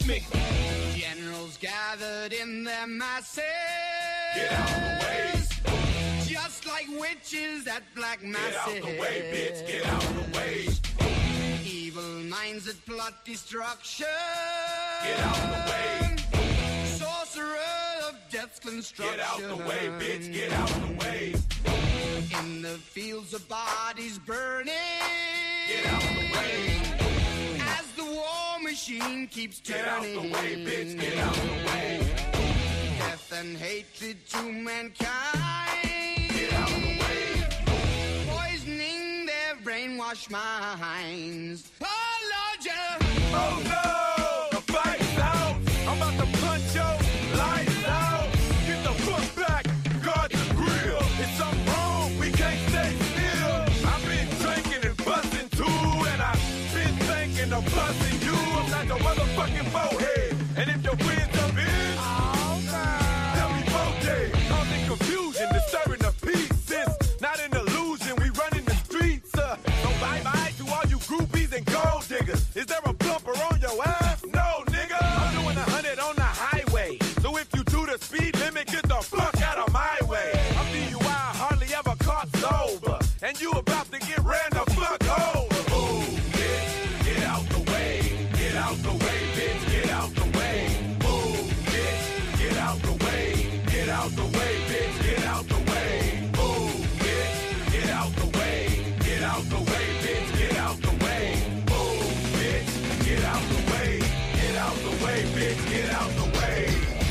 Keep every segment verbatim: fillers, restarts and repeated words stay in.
with me. Generals gathered in their masses. Get out the way. Just like witches at black masses. Get out the way, bitch. Get out the way. Evil minds that plot destruction. Get out the way. Sorcerer of death's construction. Get out the way, bitch. Get out the way. In the fields of bodies burning. Get out the way. As the war machine keeps turning. Get out the way, bitch. Get out the way. Death and hatred to mankind. Get out the way. Poisoning their brainwashed minds. Oh, Lord, yeah. Oh, no. The fight's out. I'm about to punch your lights out. Get the fuck back. Guard the grill. It's something wrong. We can't stay still. I've been drinking and busting too. And I've been thinking of busting you. I'm like a motherfucking bowhead. And if your friends are in, they'll be both dead. Causing confusion, disturbing the peace. It's not an illusion. We running the streets. Uh, so bye-bye to all you groupies and gold diggers. Is there a bumper on your ass? No, nigga. I'm doing a hundred on the highway. So if you do the speed limit, get the fuck out of my way. I'm D U I, hardly ever caught sober. And you about to get ran the fuck over. Ooh, bitch, get out the way. Get out the way, bitch, get out the way. Ooh, bitch, get out the way. Get out the way, bitch, get out the way. Ooh, bitch, get out the way. Get out the way, bitch, get out the way. Ooh, bitch, get out the way. Get out the way, bitch, get out the way.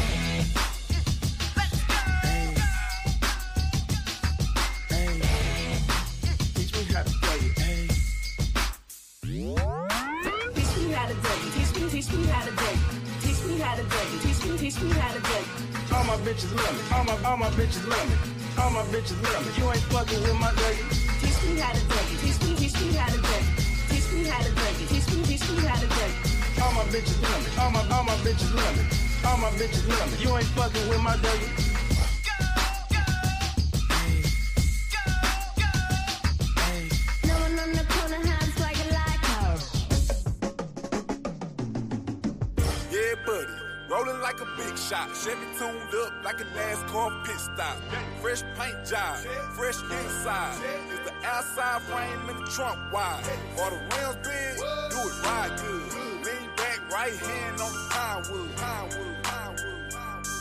Teach me how to play it. Teach me how to date. Teach me, teach me how to date. Teach me how to date. Teach me, teach me how to date. All my bitches love me. All my, all my bitches love me. All my bitches love me. You ain't fucking with my lady. Teach me how to date. Teach me, teach me how to date. Teach me how to date. Teach me, teach me how to date. All my bitches love me. All my, all my bitches love me. All my bitches love me. You ain't fucking with my lady. No one on the corner hides like a like her. Yeah, buddy. Rolling like a big shot. Chevy tuned up like a NASCAR pit stop. Fresh paint job. Fresh inside. Is the outside frame in the trunk wide? Or the rims big? Do it ride good. Lean back, right hand on the pine wood. Pine wood. Pine wood.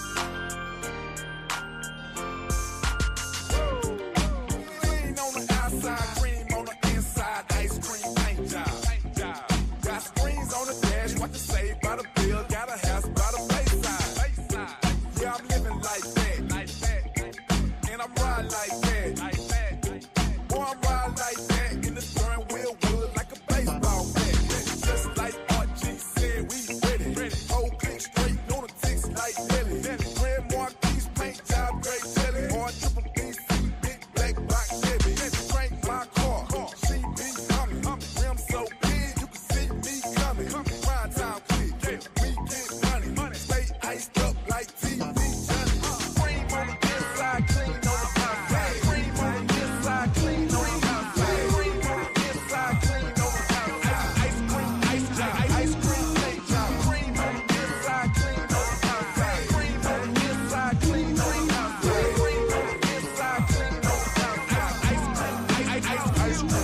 Clean on the outside, cream on the inside. Ice cream paint job. Got screens on the dash. What to say by the bill? Got a house by the bayside. Yeah, I'm living like that. And I'm riding like that. Boy, I'm riding like that. In the steering wheel wood like a baseball bat. Just like R G said, we ready. Whole click straight on the ticks like Nelly. Grand Marquis paint job, great jelly. Or triple B C, big black box Chevy. Crank my car, she be humming. Rim so big, you can see me coming. Prime time quick, we get money. Stay iced up like T V Johnny. Cream on the inside, clean on the outside. Cream on the inside, clean on the outside. Cream on the inside, clean on the outside. Ice cream, ice job, ice cream paint job. Cream on the inside, clean on the outside. Cream on the inside, clean on the outside. Cream on the inside, clean on the outside. Ice cream, ice, ice, ice cream.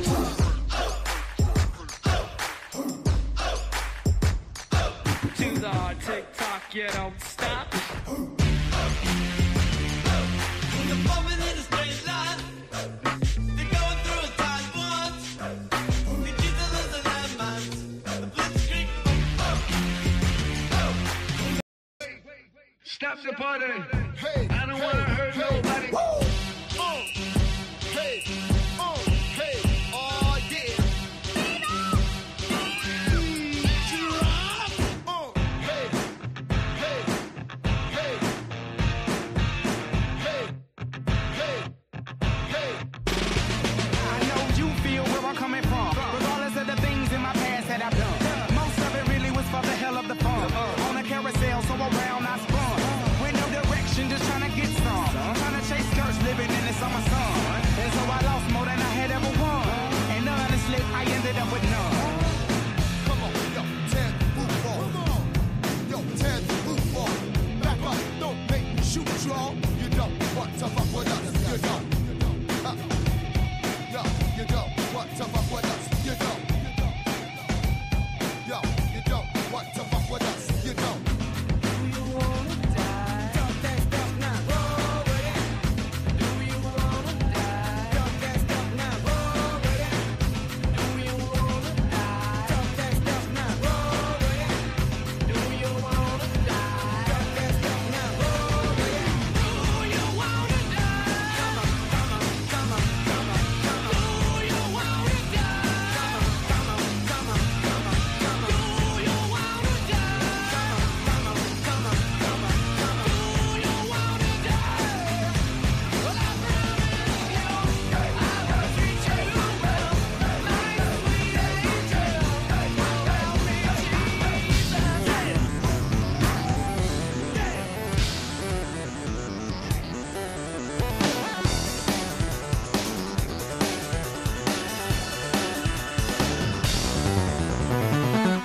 To the TikTok, you don't stop. When the moment in a straight line, they're going through a tight once. The kids are losing their minds. The blitzkrieg. Stop the party. Hey, I don't wanna hurt nobody. Uh, hey, uh, hey, oh yeah. Uh, hey, hey, hey, hey, hey, hey. I know you feel where I'm coming from, regardless of the things in my past that I've done. Most of it really was for the hell of the fun. On a carousel, so around I spun. With no direction, just trying to get some. Trying to chase skirts,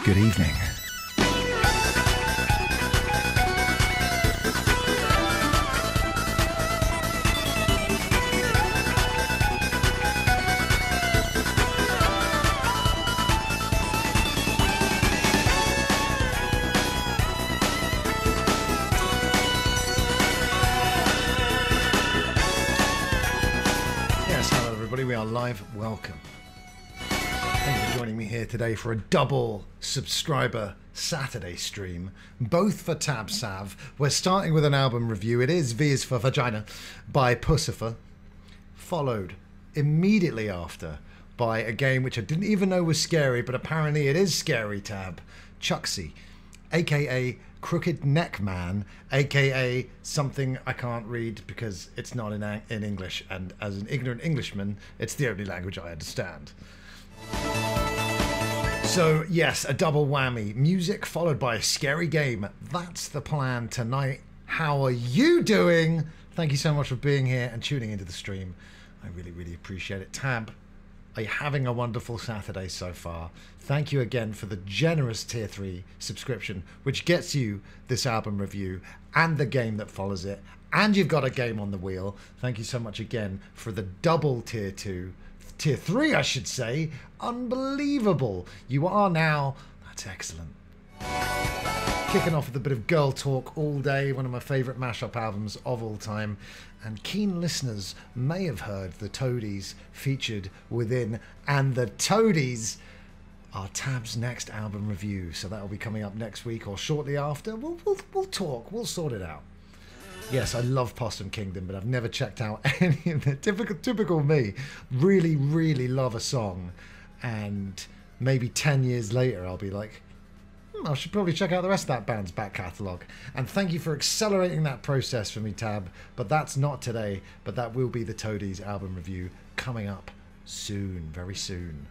Good evening. Yes, hello everybody, we are live. Welcome. Thank you for joining me here today for a double subscriber Saturday stream, both for Tab Sav. We're starting with an album review. It is V is for Vagina by Puscifer, followed immediately after by a game which I didn't even know was scary, but apparently it is scary, Tab. Chucksy, aka Crooked Neck Man, aka something I can't read because it's not in, in English, and as an ignorant Englishman, it's the only language I understand. So yes, a double whammy. Music followed by a scary game. That's the plan tonight. How are you doing? Thank you so much for being here and tuning into the stream. I really, really appreciate it. Tab, are you having a wonderful Saturday so far? Thank you again for the generous tier three subscription, which gets you this album review and the game that follows it. And you've got a game on the wheel. Thank you so much again for the double tier two. Tier three, I should say. Unbelievable. You are now. That's excellent. Kicking off with a bit of Girl Talk All Day, one of my favourite mashup albums of all time. And keen listeners may have heard the Toadies featured within. And the Toadies are Tab's next album review. So that will be coming up next week or shortly after. We'll, we'll, we'll talk. We'll sort it out. Yes, I love Possum Kingdom, but I've never checked out any of the typical, typical me. Really, really love a song, and maybe ten years later, I'll be like, hmm, I should probably check out the rest of that band's back catalogue. And thank you for accelerating that process for me, Tab. But that's not today, but that will be the Toadies album review coming up soon, very soon.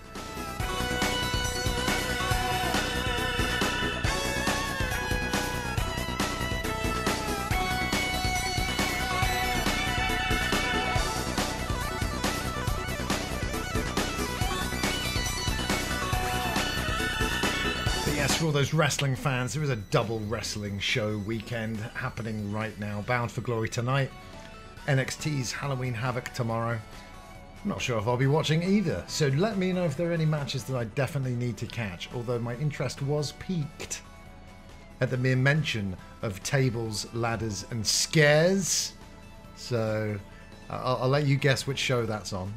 For all those wrestling fans, there is a double wrestling show weekend happening right now. Bound for Glory tonight, N X T's Halloween Havoc tomorrow. I'm not sure if I'll be watching either, so let me know if there are any matches that I definitely need to catch, although my interest was piqued at the mere mention of tables, ladders and scares. So I'll, I'll let you guess which show that's on.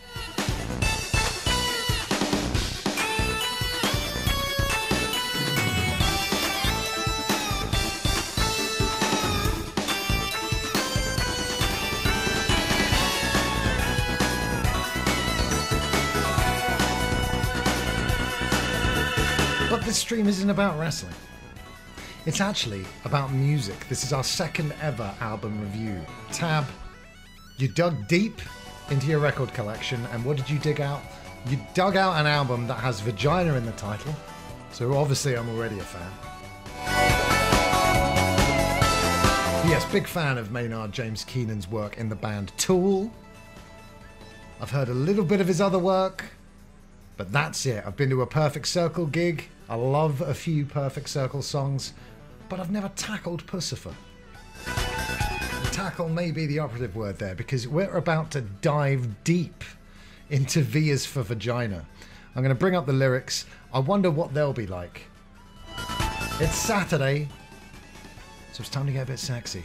This stream isn't about wrestling. It's actually about music. This is our second ever album review. Tab, you dug deep into your record collection, and what did you dig out? You dug out an album that has Vagina in the title, so obviously I'm already a fan. Yes, big fan of Maynard James Keenan's work in the band Tool. I've heard a little bit of his other work, but that's it. I've been to a Perfect Circle gig. I love a few Perfect Circle songs, but I've never tackled Puscifer. Tackle may be the operative word there, because we're about to dive deep into V is for Vagina. I'm going to bring up the lyrics. I wonder what they'll be like. It's Saturday, so it's time to get a bit sexy.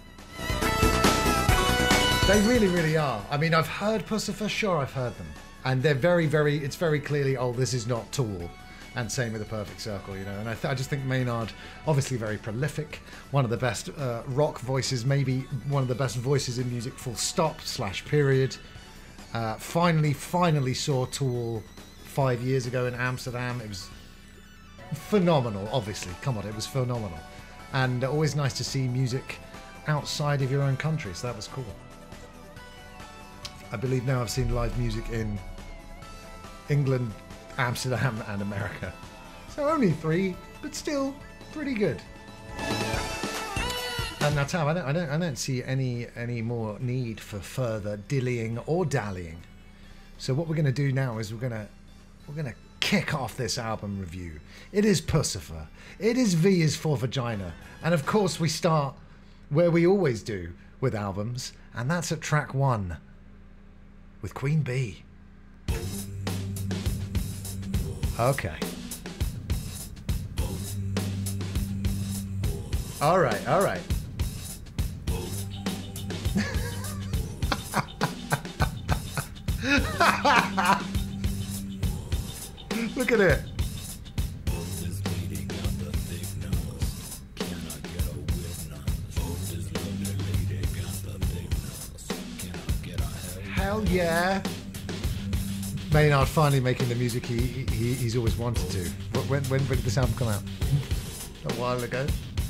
They really, really are. I mean, I've heard Puscifer, sure I've heard them. And they're very, very, it's very clearly, oh, this is not Tool. And same with the Perfect Circle, you know. And I, th I just think Maynard, obviously very prolific, one of the best uh, rock voices, maybe one of the best voices in music, full stop, slash period. Uh, finally, finally saw Tool five years ago in Amsterdam. It was phenomenal, obviously. Come on, it was phenomenal. And uh, always nice to see music outside of your own country, so that was cool. I believe now I've seen live music in England, Amsterdam and America. So only three, but still pretty good. And now, Tab, I don't, I don't, I don't see any any more need for further dillying or dallying. So what we're going to do now is we're going to we're going to kick off this album review. It is Puscifer. It is V is for Vagina. And of course we start where we always do with albums, and that's at track one with Queen Bee. Okay. All right, all right. Look at it. Hell yeah. Maynard finally making the music he, he he's always wanted to. When, when, when did this album come out? A while ago.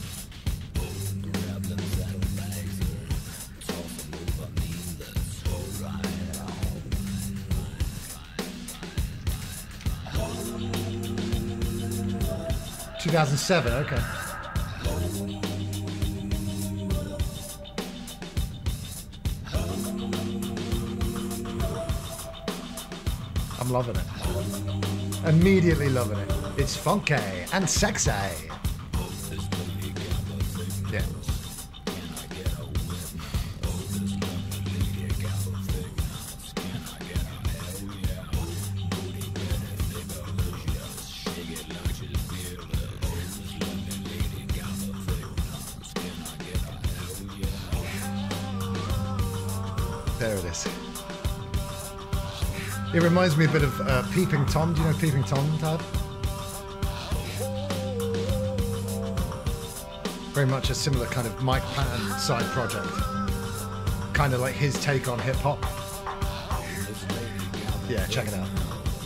two thousand seven, okay. I'm loving it. Immediately loving it. It's funky and sexy. Yeah. There it is. It reminds me a bit of uh, Peeping Tom. Do you know Peeping Tom, Tad? Very much a similar kind of Mike Patton side project. Kind of like his take on hip hop. Yeah, check it out.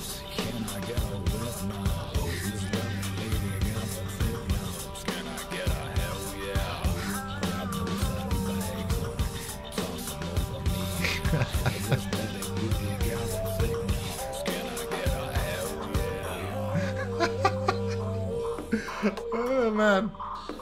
Oh man,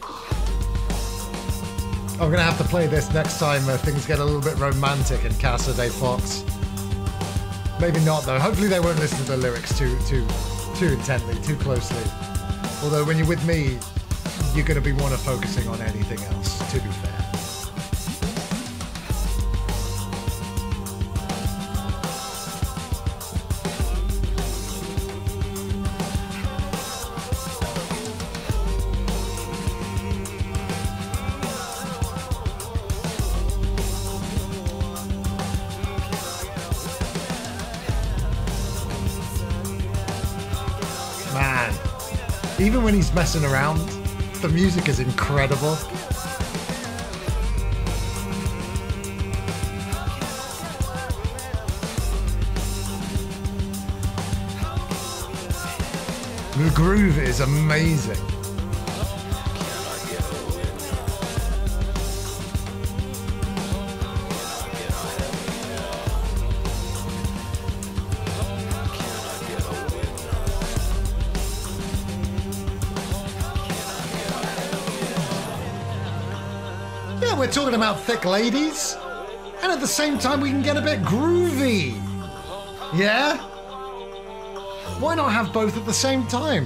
I'm gonna have to play this next time uh, things get a little bit romantic in Casa de Fox. Maybe not though. Hopefully they won't listen to the lyrics too too too intently, too closely. Although when you're with me, you're gonna be one of focusing on anything else, to be fair. Even when he's messing around, the music is incredible. The groove is amazing. We're talking about thick ladies, and at the same time we can get a bit groovy. Yeah? Why not have both at the same time?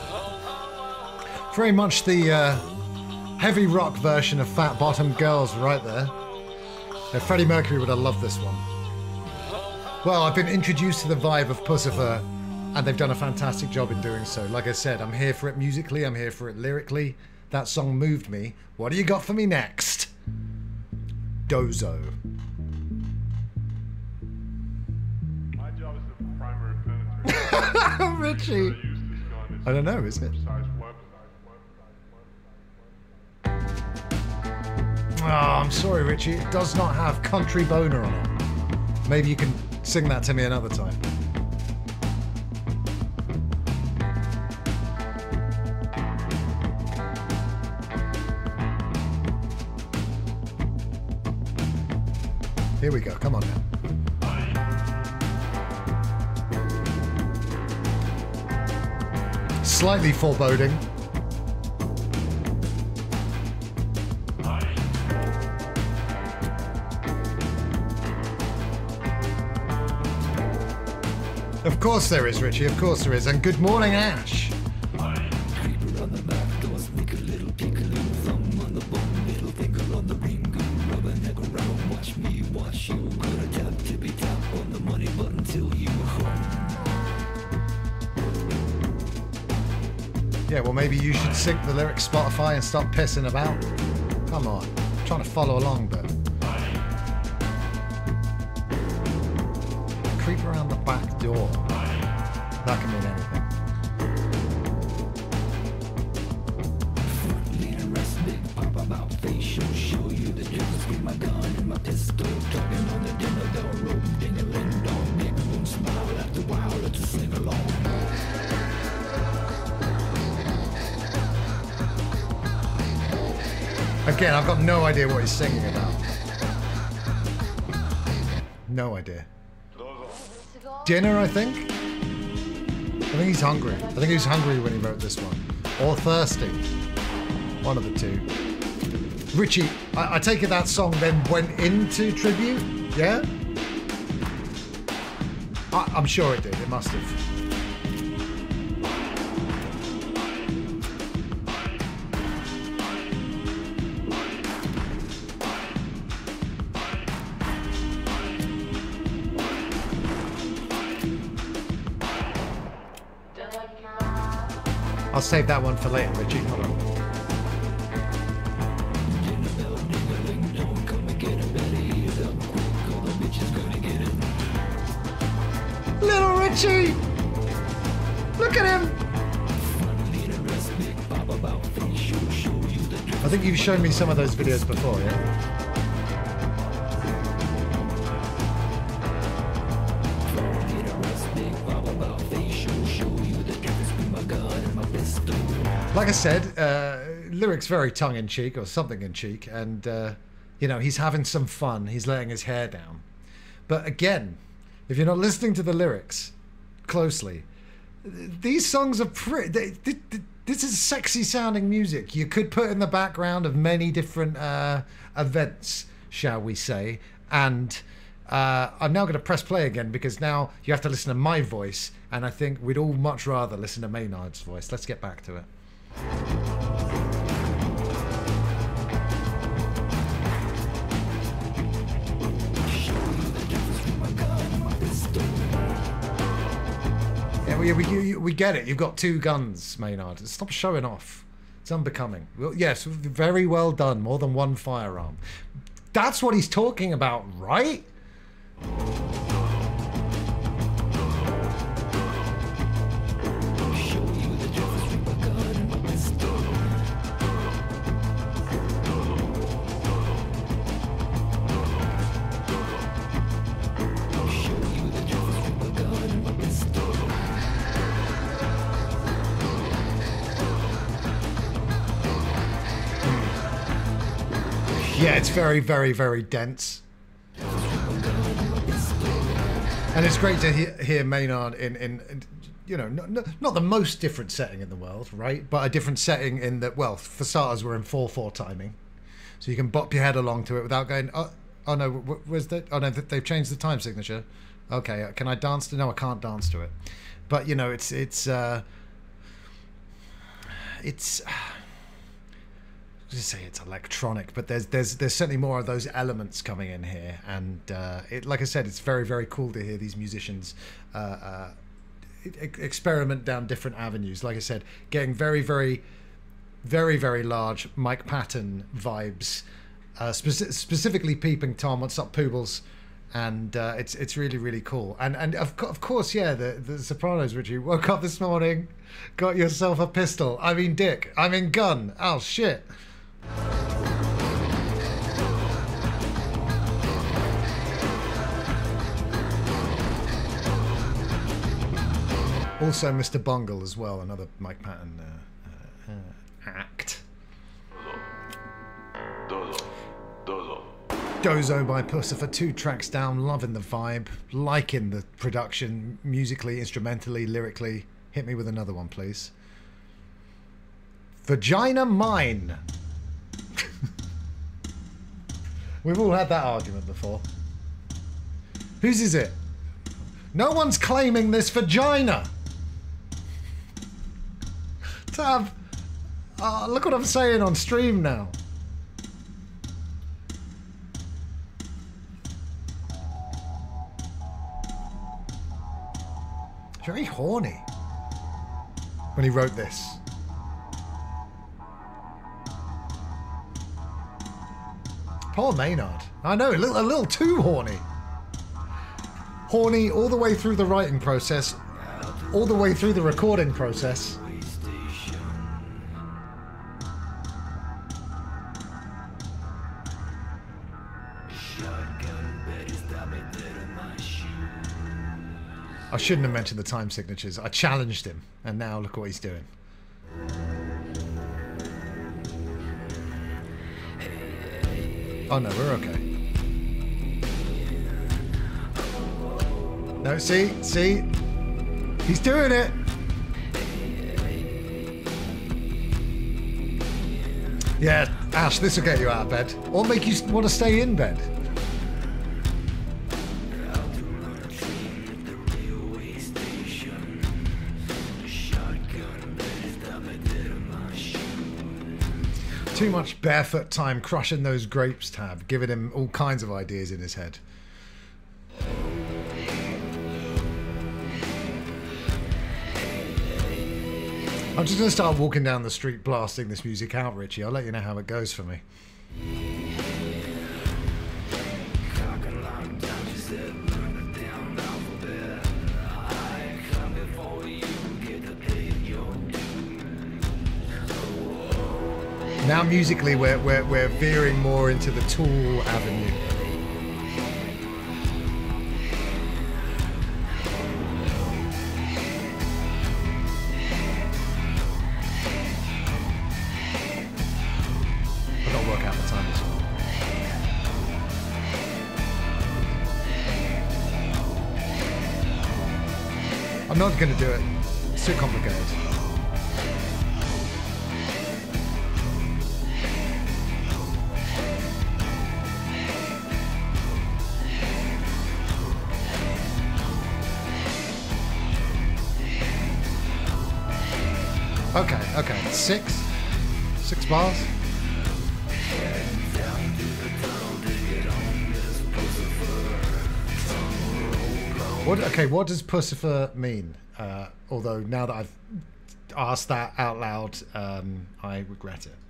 Very much the uh, heavy rock version of Fat Bottom Girls right there. Now, Freddie Mercury would have loved this one. Well, I've been introduced to the vibe of Puscifer, and they've done a fantastic job in doing so. Like I said, I'm here for it musically, I'm here for it lyrically. That song moved me. What do you got for me next? Dozo. My job is the primary penetrator. Richie. I don't know, is it? Oh, I'm sorry, Richie. It does not have Country Boner on it. Maybe you can sing that to me another time. Here we go. Come on now. Slightly foreboding. Of course there is, Richie. Of course there is. And good morning, Ash. Yeah, well, maybe you should sync the lyrics Spotify and stop pissing about. Come on. I'm trying to follow along, but... Creep around the back door. That can mean anything. Again, I've got no idea what he's singing about. No idea. Dinner, I think? I think he's hungry. I think he was hungry when he wrote this one. Or thirsty. One of the two. Richie, I, I take it that song then went into tribute? Yeah? I, I'm sure it did. It must have. I'll save that one for later, Richie. Hold on. Little Richie! Look at him! I think you've shown me some of those videos before, yeah? Like I said, uh, lyrics very tongue-in-cheek, or something-in-cheek, and, uh, you know, he's having some fun. He's letting his hair down. But again, if you're not listening to the lyrics closely, these songs are pretty... This is sexy-sounding music you could put in the background of many different uh, events, shall we say. And uh, I'm now going to press play again, because now you have to listen to my voice, and I think we'd all much rather listen to Maynard's voice. Let's get back to it. Yeah, we, we, we get it. You've got two guns, Maynard. Stop showing off. It's unbecoming. Well, yes, very well done. More than one firearm. That's what he's talking about, right? Yeah, it's very, very, very dense. And it's great to hear, hear Maynard in, in, in you know, not, not the most different setting in the world, right? But a different setting in that, well, for starters, we're in four four timing. So you can bop your head along to it without going, oh, oh no, where's the, oh no, they've changed the time signature. Okay, can I dance to, no, I can't dance to it. But, you know, it's, it's, uh, it's, just say it's electronic, but there's there's there's certainly more of those elements coming in here, and uh, it, like I said, it's very very cool to hear these musicians uh, uh, experiment down different avenues. Like I said, getting very very very very large Mike Patton vibes, uh, speci specifically Peeping Tom, What's Up Poobles, and uh, it's it's really really cool. And and of, co of course, yeah, the the Sopranos. Richie woke up this morning, got yourself a pistol. I mean dick. I mean gun. Oh shit. Also Mister Bungle as well, another Mike Patton uh, uh, act. Dozo by Puscifer, two tracks down, loving the vibe, liking the production, musically, instrumentally, lyrically. Hit me with another one, please. Vagina Mine. We've all had that argument before. Whose is it? No one's claiming this vagina. Tab, uh, look what I'm saying on stream now. Very horny when he wrote this. Paul Maynard. I know, a little, a little too horny. Horny all the way through the writing process, all the way through the recording process. I shouldn't have mentioned the time signatures. I challenged him, and now look what he's doing. Oh no, we're okay. No, see, see, he's doing it. Yeah, Ash, this will get you out of bed, or make you want to stay in bed. Too much barefoot time crushing those grapes, Tab, giving him all kinds of ideas in his head. I'm just going to start walking down the street blasting this music out, Richie. I'll let you know how it goes for me. Now musically we're, we're, we're veering more into the Tool avenue. I've got to work out the time as well. I'm not going to do it. It's too complicated. Okay, okay, six, six bars. What? Okay, what does Pussifer mean? Uh, although now that I've asked that out loud, um, I regret it.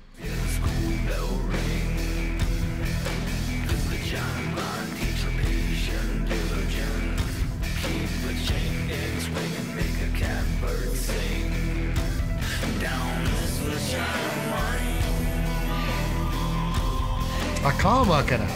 I can't work it out.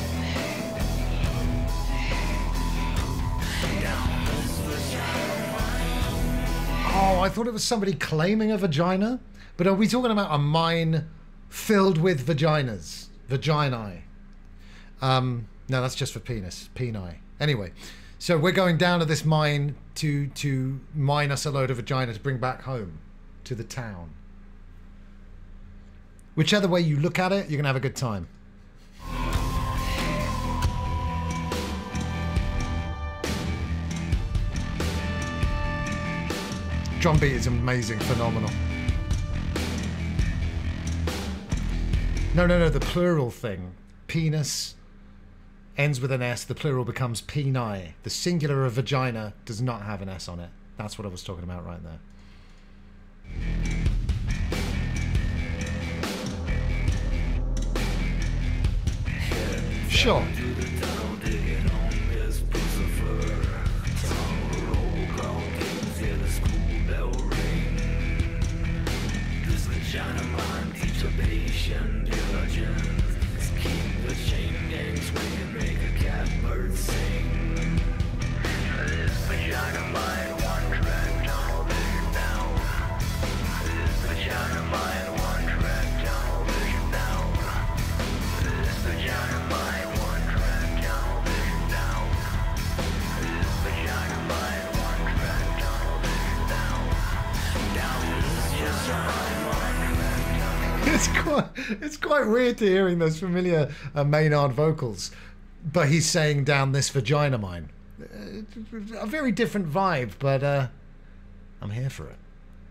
Oh, I thought it was somebody claiming a vagina. But are we talking about a mine filled with vaginas? Vaginae. Um, no, that's just for penis. Peni. Anyway, so we're going down to this mine to, to mine us a load of vagina to bring back home to the town. Whichever way you look at it, you're going to have a good time. Drum beat is amazing, phenomenal. No, no, no, the plural thing. Penis ends with an S, the plural becomes peni. The singular of vagina does not have an S on it. That's what I was talking about right there. Sure. It's quite, it's quite weird to hearing those familiar uh, Maynard vocals, but he's saying down this vagina mine. uh, a very different vibe, but uh, I'm here for it.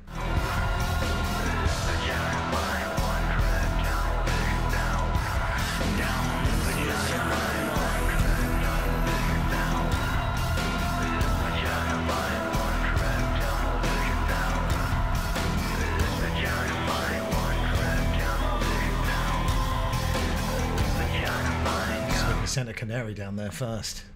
Sent a canary down there first.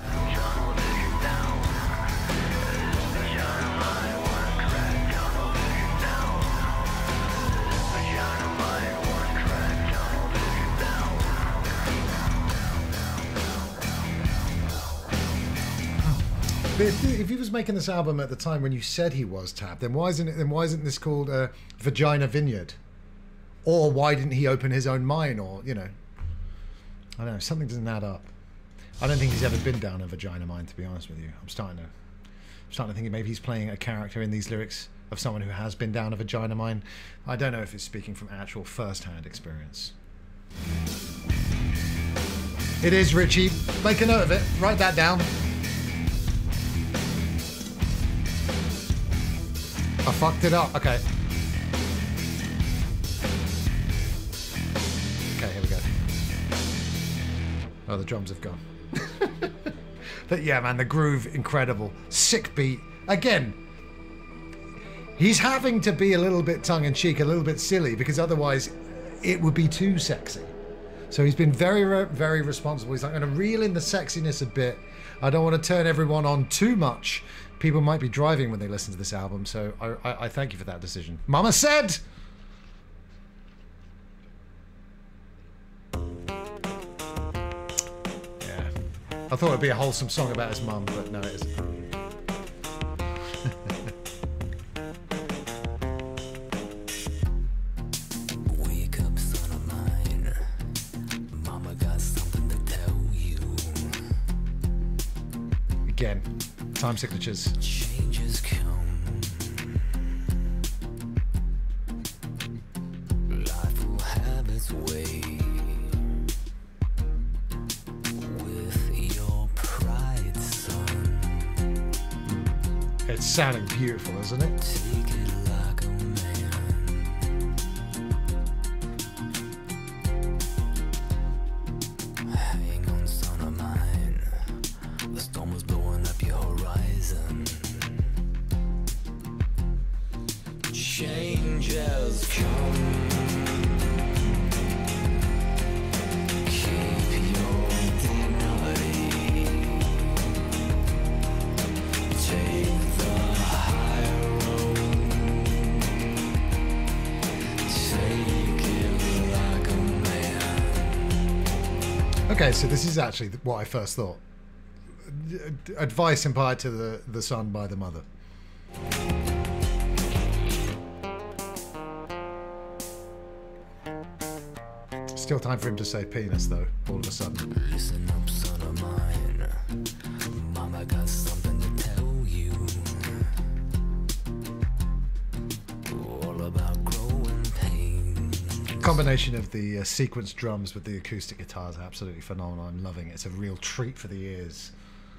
But if, if he was making this album at the time when you said he was Tab, then why isn't it? Then why isn't this called uh, Vagina Vineyard? Or why didn't he open his own mine? Or you know. I don't know, something doesn't add up. I don't think he's ever been down a vagina mine, to be honest with you. I'm starting to I'm starting to think maybe he's playing a character in these lyrics of someone who has been down a vagina mine. I don't know if it's speaking from actual first-hand experience. It is, Richie. Make a note of it. Write that down. I fucked it up. Okay. Okay, here we go. Oh, the drums have gone. But yeah, man, the groove, incredible. Sick beat. Again, he's having to be a little bit tongue-in-cheek, a little bit silly, because otherwise it would be too sexy. So he's been very, very responsible. He's like, I'm going to reel in the sexiness a bit. I don't want to turn everyone on too much. People might be driving when they listen to this album, so I, I, I thank you for that decision. Mama said... I thought it'd be a wholesome song about his mum, but no, it isn't. Wake up, son of mine. Mama got something to tell you. Again, time signatures. Changes come. Life will have its way. It's sounding beautiful, isn't it? Take it like a man. Hang on, son of mine. The storm was blowing up your horizon. Changes come. Keep your dignity. Take Okay, so this is actually what I first thought. Advice imparted to the, the son by the mother. Still time for him to say penis, though, all of a sudden. Listen up, son of mine. Mama got something to tell you. All about growing pain. Combination of the uh, sequence drums with the acoustic guitars, absolutely phenomenal. I'm loving it. It's a real treat for the ears.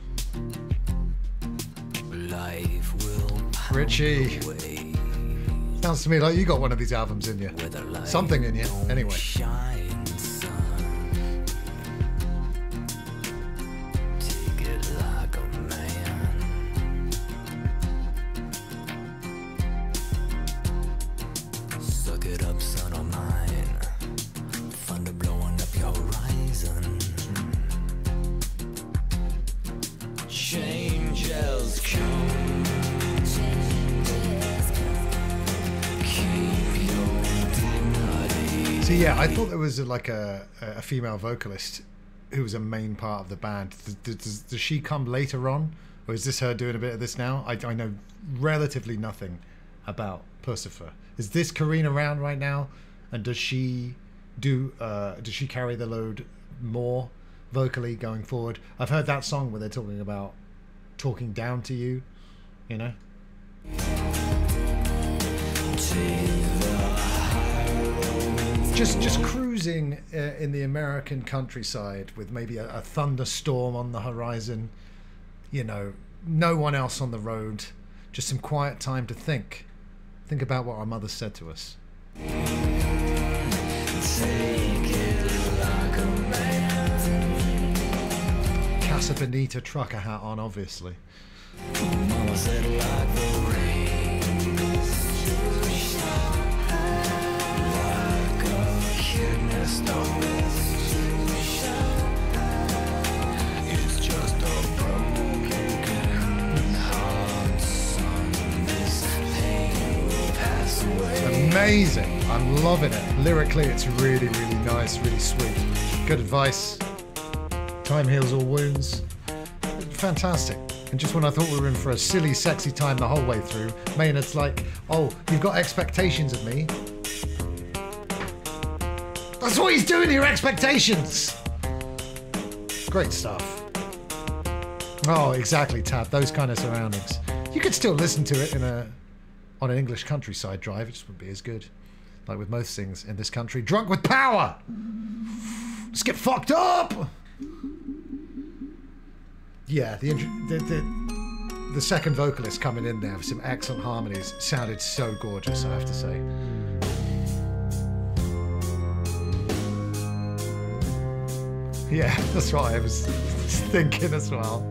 Life will Richie. away. Sounds to me like you got one of these albums in you. Something in you, anyway. Shine, son. Take it like a man. Suck it up, son of mine. Thunder blowing up your horizon. Changes come. So yeah, I thought there was a, like a, a female vocalist who was a main part of the band. Does, does, does she come later on? Or is this her doing a bit of this now? I, I know relatively nothing about Puscifer. Is this Karina around right now? And does she do, uh, does she carry the load more vocally going forward? I've heard that song where they're talking about talking down to you, you know? Just, just cruising uh, in the American countryside with maybe a, a thunderstorm on the horizon. you know, no one else on the road, just some quiet time to think. Think about what our mother said to us. Casa Bonita trucker hat on, obviously. Amazing. I'm loving it. Lyrically, it's really, really nice, really sweet. Good advice. Time heals all wounds. Fantastic. And just when I thought we were in for a silly, sexy time the whole way through, Maynard's like, oh, you've got expectations of me. That's what he's doing, your expectations. Great stuff. Oh, exactly, Tab. Those kind of surroundings. You could still listen to it in a on an English countryside drive. It just wouldn't be as good. Like with most things in this country. Drunk with power! Let's get fucked up! Yeah, the, the, the, the second vocalist coming in there with some excellent harmonies sounded so gorgeous, I have to say. Yeah, that's what I was thinking as well.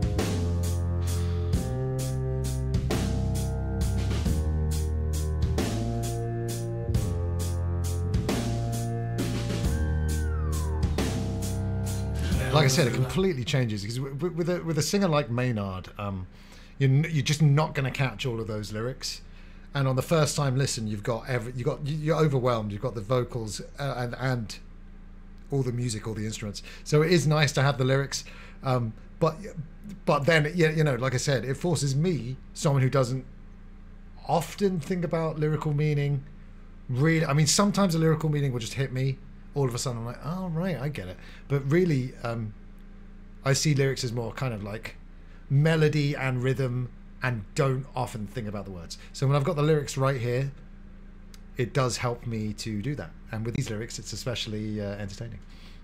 Like I said, it completely changes because with, with a with a singer like Maynard, um, you're you're just not going to catch all of those lyrics, and on the first time listen, you've got every you got you're overwhelmed. You've got the vocals uh, and and all the music, all the instruments. So it is nice to have the lyrics, um, but but then yeah, you know, like I said, it forces me, someone who doesn't often think about lyrical meaning. Really, I mean, sometimes a lyrical meaning will just hit me. All of a sudden I'm like, oh right, I get it. But really, um, I see lyrics as more kind of like melody and rhythm and don't often think about the words. So when I've got the lyrics right here, it does help me to do that. And with these lyrics, it's especially uh, entertaining.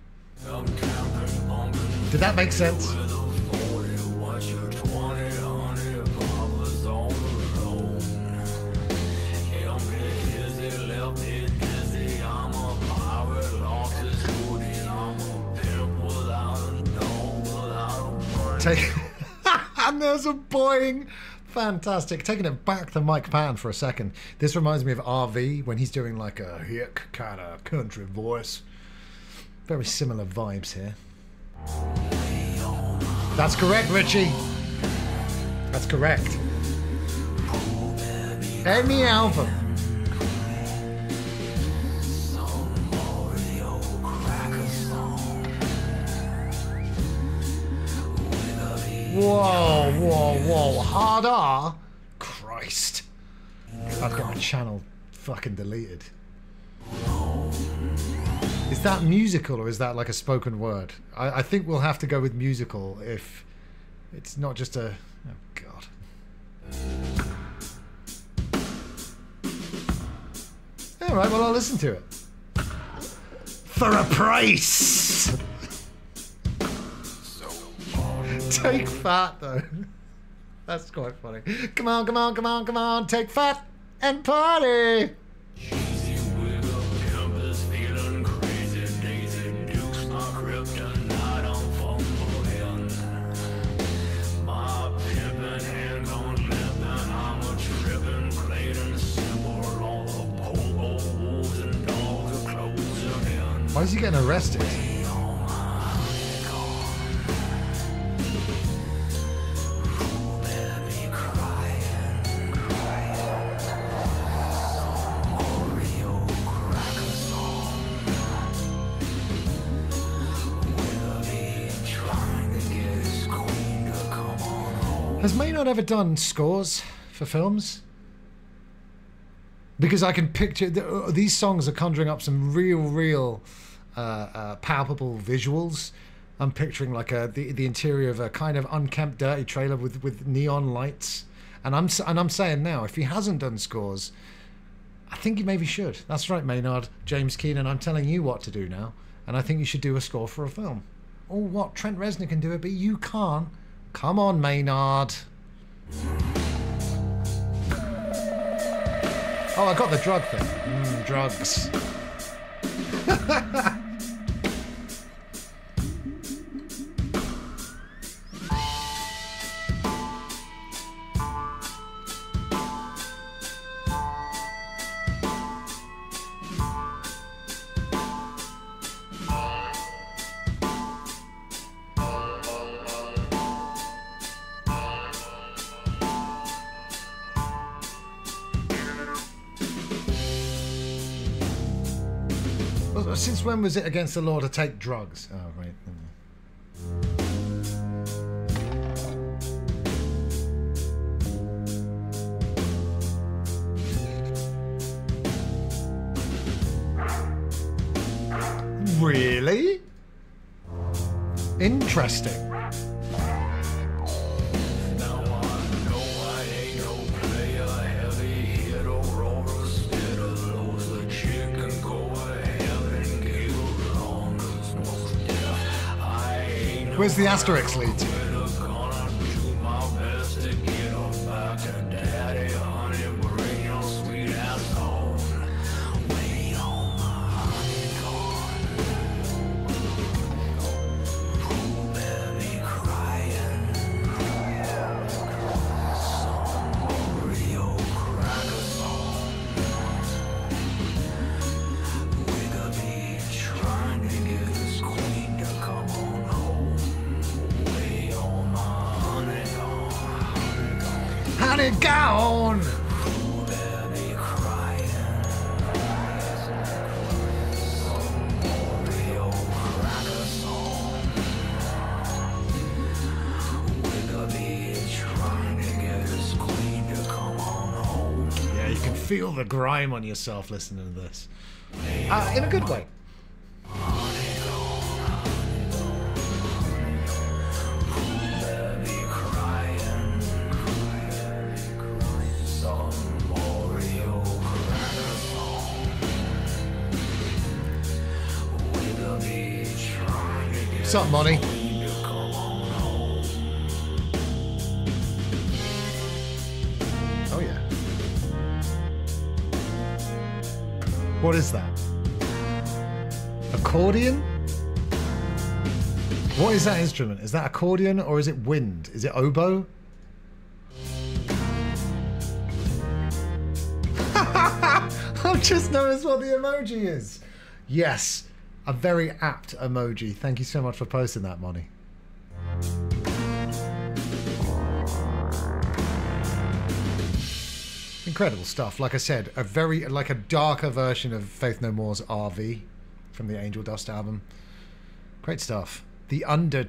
Did that make sense? Take and there's a Boeing. Fantastic. Taking it back to Mike Patton for a second. This reminds me of R V when he's doing like a hick kind of country voice. Very similar vibes here. That's correct, Richie. That's correct. Any album. Whoa, whoa, whoa. Hard R? Christ. I've got my channel fucking deleted. Is that musical or is that like a spoken word? I, I think we'll have to go with musical if it's not just a... Oh, God. Alright, well, I'll listen to it. For a price! Take Fat, though. That's quite funny. Come on, come on, come on, come on. Take Fat and party. Why is he getting arrested? Has Maynard ever done scores for films? Because I can picture the, these songs are conjuring up some real, real uh, uh, palpable visuals. I'm picturing like a the, the interior of a kind of unkempt, dirty trailer with, with neon lights. And I'm and I'm saying now, if he hasn't done scores, I think he maybe should. That's right, Maynard, James Keenan. I'm telling you what to do now, and I think you should do a score for a film. Oh, what? Trent Reznor can do it, but you can't. Come on, Maynard. Oh, I got the drug thing. Mm, drugs. Since when was it against the law to take drugs? Oh, right. Really? Interesting. Where's the Asterix lead to? Honey gone. Yeah, you can feel the grime on yourself listening to this. Uh, in a good way. What's up, Monty? Oh, yeah. What is that? Accordion? What is that instrument? Is that accordion or is it wind? Is it oboe? I've just noticed what the emoji is. Yes. A very apt emoji. Thank you so much for posting that, Monty. Incredible stuff. Like I said, a very, like a darker version of Faith No More's R V from the Angel Dust album. Great stuff. The Under...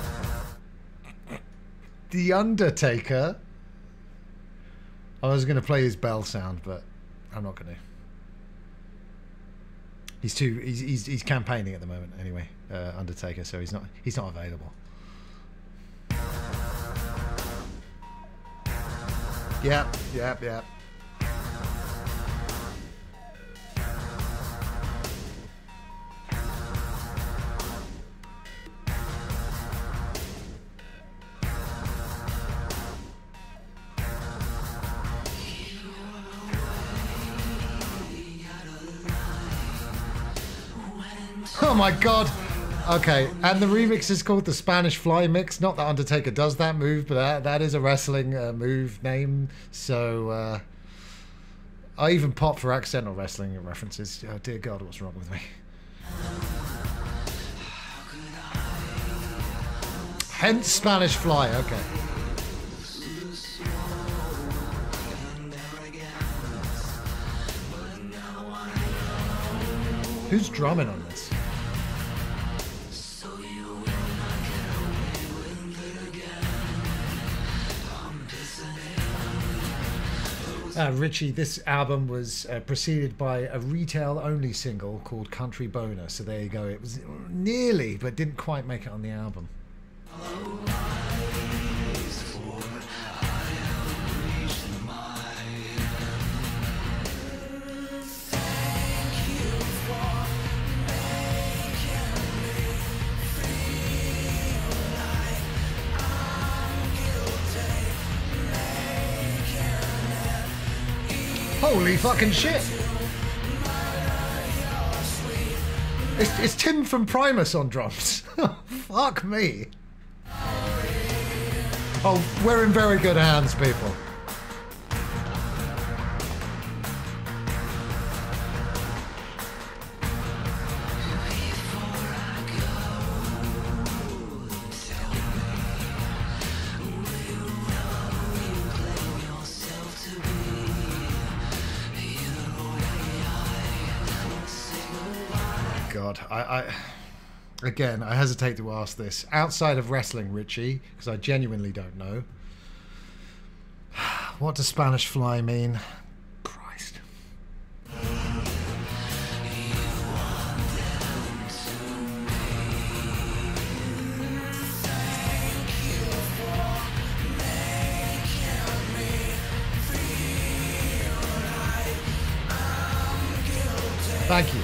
The Undertaker. I was going to play his bell sound, but I'm not going to. He's too. He's, he's he's campaigning at the moment. Anyway, uh, Undertaker. So he's not. He's not available. Yep. Yep. Yep. Oh my god. Okay, and the remix is called the Spanish Fly Mix. Not that Undertaker does that move, but that, that is a wrestling uh, move name. So uh, I even pop for accidental wrestling references. Oh dear God, what's wrong with me? Hence Spanish Fly. Okay. Who's drumming on this? Uh, Richie, this album was uh, preceded by a retail-only single called Country Boner. So there you go. It was nearly, but didn't quite make it on the album. Holy fucking shit! It's, it's Tim from Primus on drums. Fuck me. Oh, we're in very good hands, people. God, I, I again, I hesitate to ask this. Outside of wrestling, Richie, because I genuinely don't know. What does Spanish fly mean? Christ. Thank you.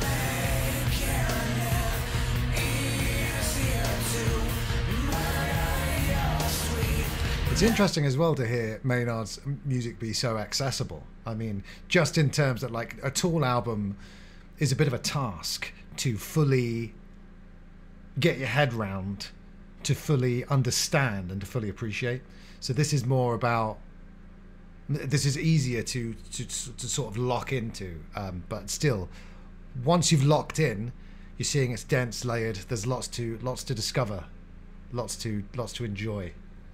It's interesting as well to hear Maynard's music be so accessible. I mean, just in terms that like a Tool album is a bit of a task to fully get your head round, to fully understand and to fully appreciate. So this is more about, this is easier to to, to sort of lock into, um, but still, once you've locked in, you're seeing it's dense, layered. There's lots to lots to discover, lots to lots to enjoy.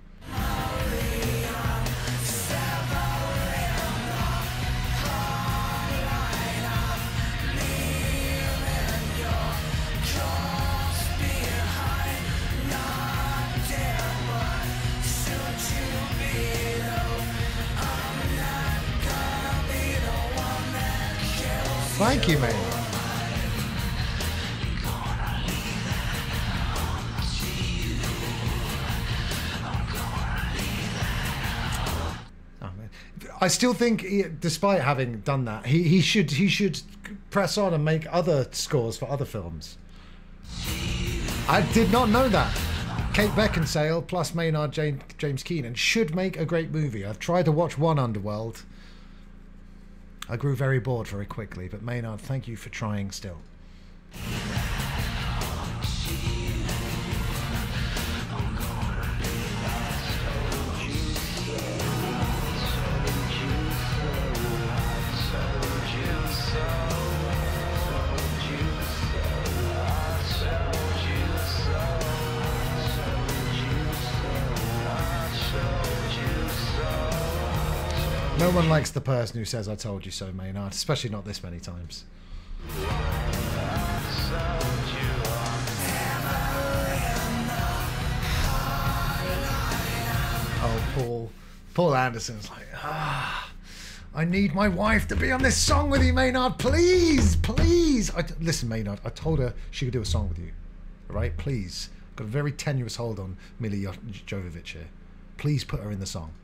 Thank you, man. Oh, man. I still think, he, despite having done that, he, he should he should press on and make other scores for other films. I did not know that. Kate Beckinsale plus Maynard James, James Keenan should make a great movie. I've tried to watch one Underworld. I grew very bored very quickly, but Maynard, thank you for trying still. No one likes the person who says, I told you so, Maynard, especially not this many times. Oh, Paul. Paul Anderson's like, ah, I need my wife to be on this song with you, Maynard. Please, please. I, listen, Maynard, I told her she could do a song with you. All right, please. I've got a very tenuous hold on Mila Jovovich here. Please put her in the song.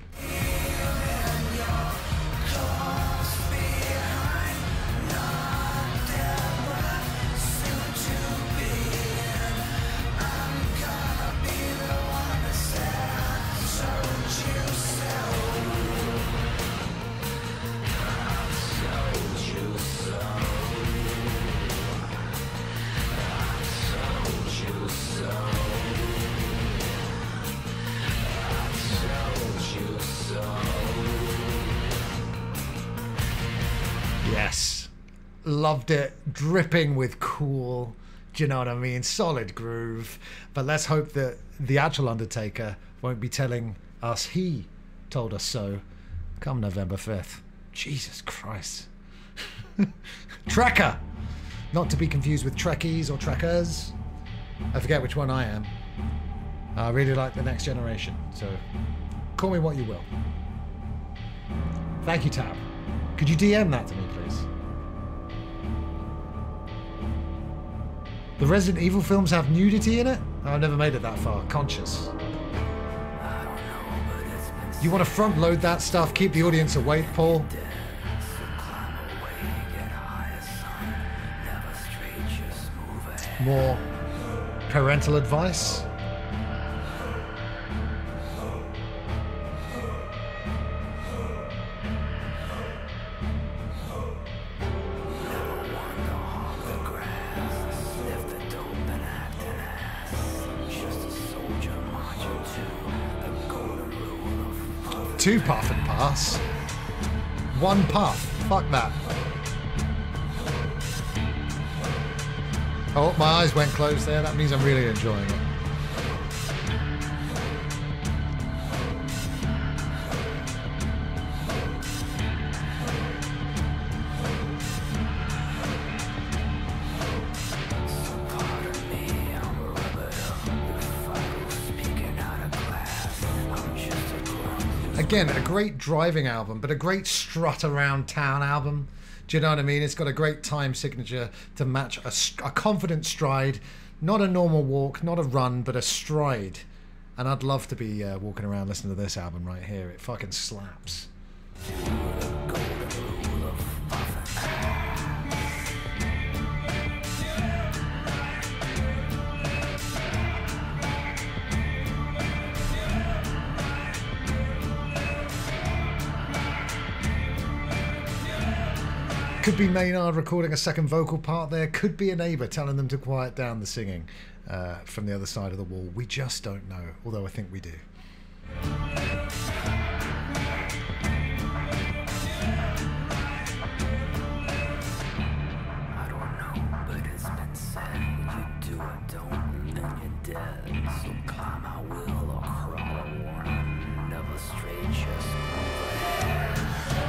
Yes, loved it, dripping with cool, do you know what I mean, solid groove. But let's hope that the actual Undertaker won't be telling us he told us so come November fifth. Jesus Christ. Trekker, not to be confused with Trekkies or Trekkers. I forget which one I am. I really like The Next Generation, so call me what you will. Thank you, Tab. Could you D M that to me, please? The Resident Evil films have nudity in it? I've never made it that far. Conscious. You want to front load that stuff? Keep the audience awake, Paul? More parental advice? two puff and pass. One puff. Fuck that. Oh, my eyes went closed there. That means I'm really enjoying it. Again, a great driving album, but a great strut around town album. Do you know what I mean? It's got a great time signature to match a, a confident stride. Not a normal walk, not a run, but a stride. And I'd love to be uh, walking around listening to this album right here. It fucking slaps. Could be Maynard recording a second vocal part there. Could be a neighbour telling them to quiet down the singing uh, from the other side of the wall. We just don't know, although I think we do. I don't know, but it's been said you do or don't, and then you're dead. So climb I will or crawl or run, never straight just move ahead.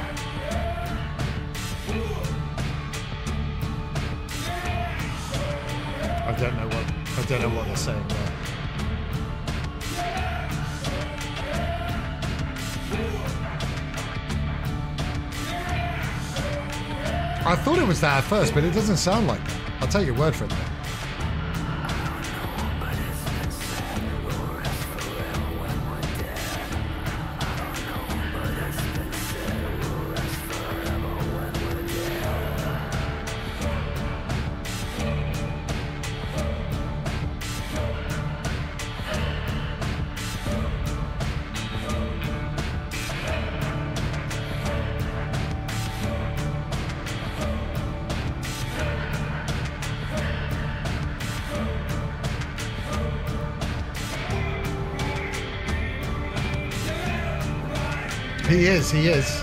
I don't know what I don't know what they're saying there. I thought it was that at first, but it doesn't sound like that. I'll take your word for it. Though. He is, he is.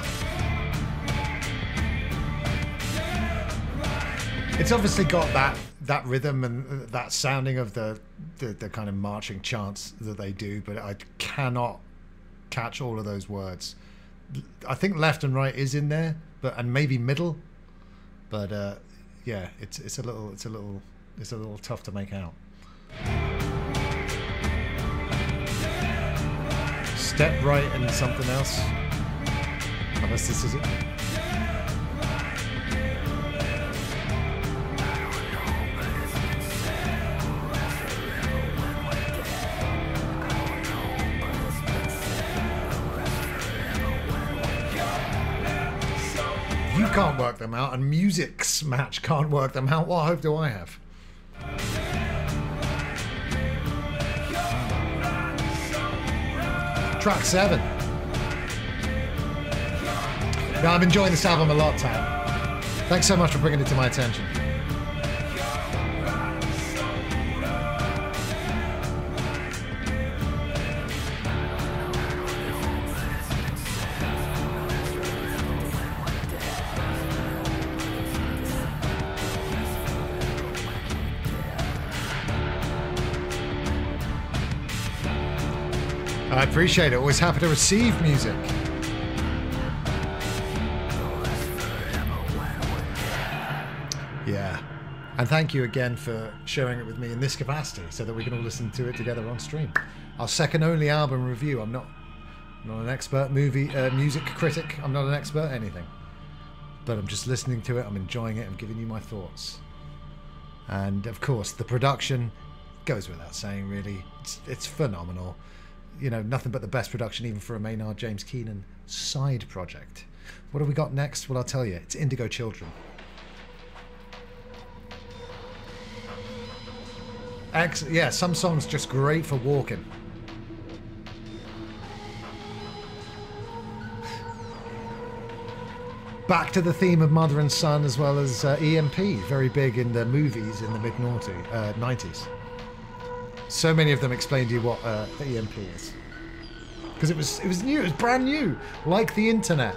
It's obviously got that that rhythm and that sounding of the, the the kind of marching chants that they do, but I cannot catch all of those words. I think left and right is in there, but and maybe middle, but uh, yeah, it's it's a little it's a little it's a little tough to make out. Step right and something else. Unless this is it. You can't work them out, and Music's match can't work them out. What hope do I have? Track seven. No, I'm enjoying this album a lot, Tam. Thanks so much for bringing it to my attention. I appreciate it. Always happy to receive music. Yeah. And thank you again for sharing it with me in this capacity so that we can all listen to it together on stream. Our second only album review. I'm not, I'm not an expert movie uh, music critic. I'm not an expert anything. But I'm just listening to it. I'm enjoying it. I'm giving you my thoughts. And of course, the production goes without saying, really. It's, it's phenomenal. You know, nothing but the best production, even for a Maynard James Keenan side project. What have we got next? Well, I'll tell you. It's Indigo Children. Ex yeah, some songs just great for walking. Back to the theme of mother and son, as well as uh, E M P, very big in the movies in the mid nineties. So many of them explain to you what uh, E M P is. because it was it was new, it was brand new, like the internet.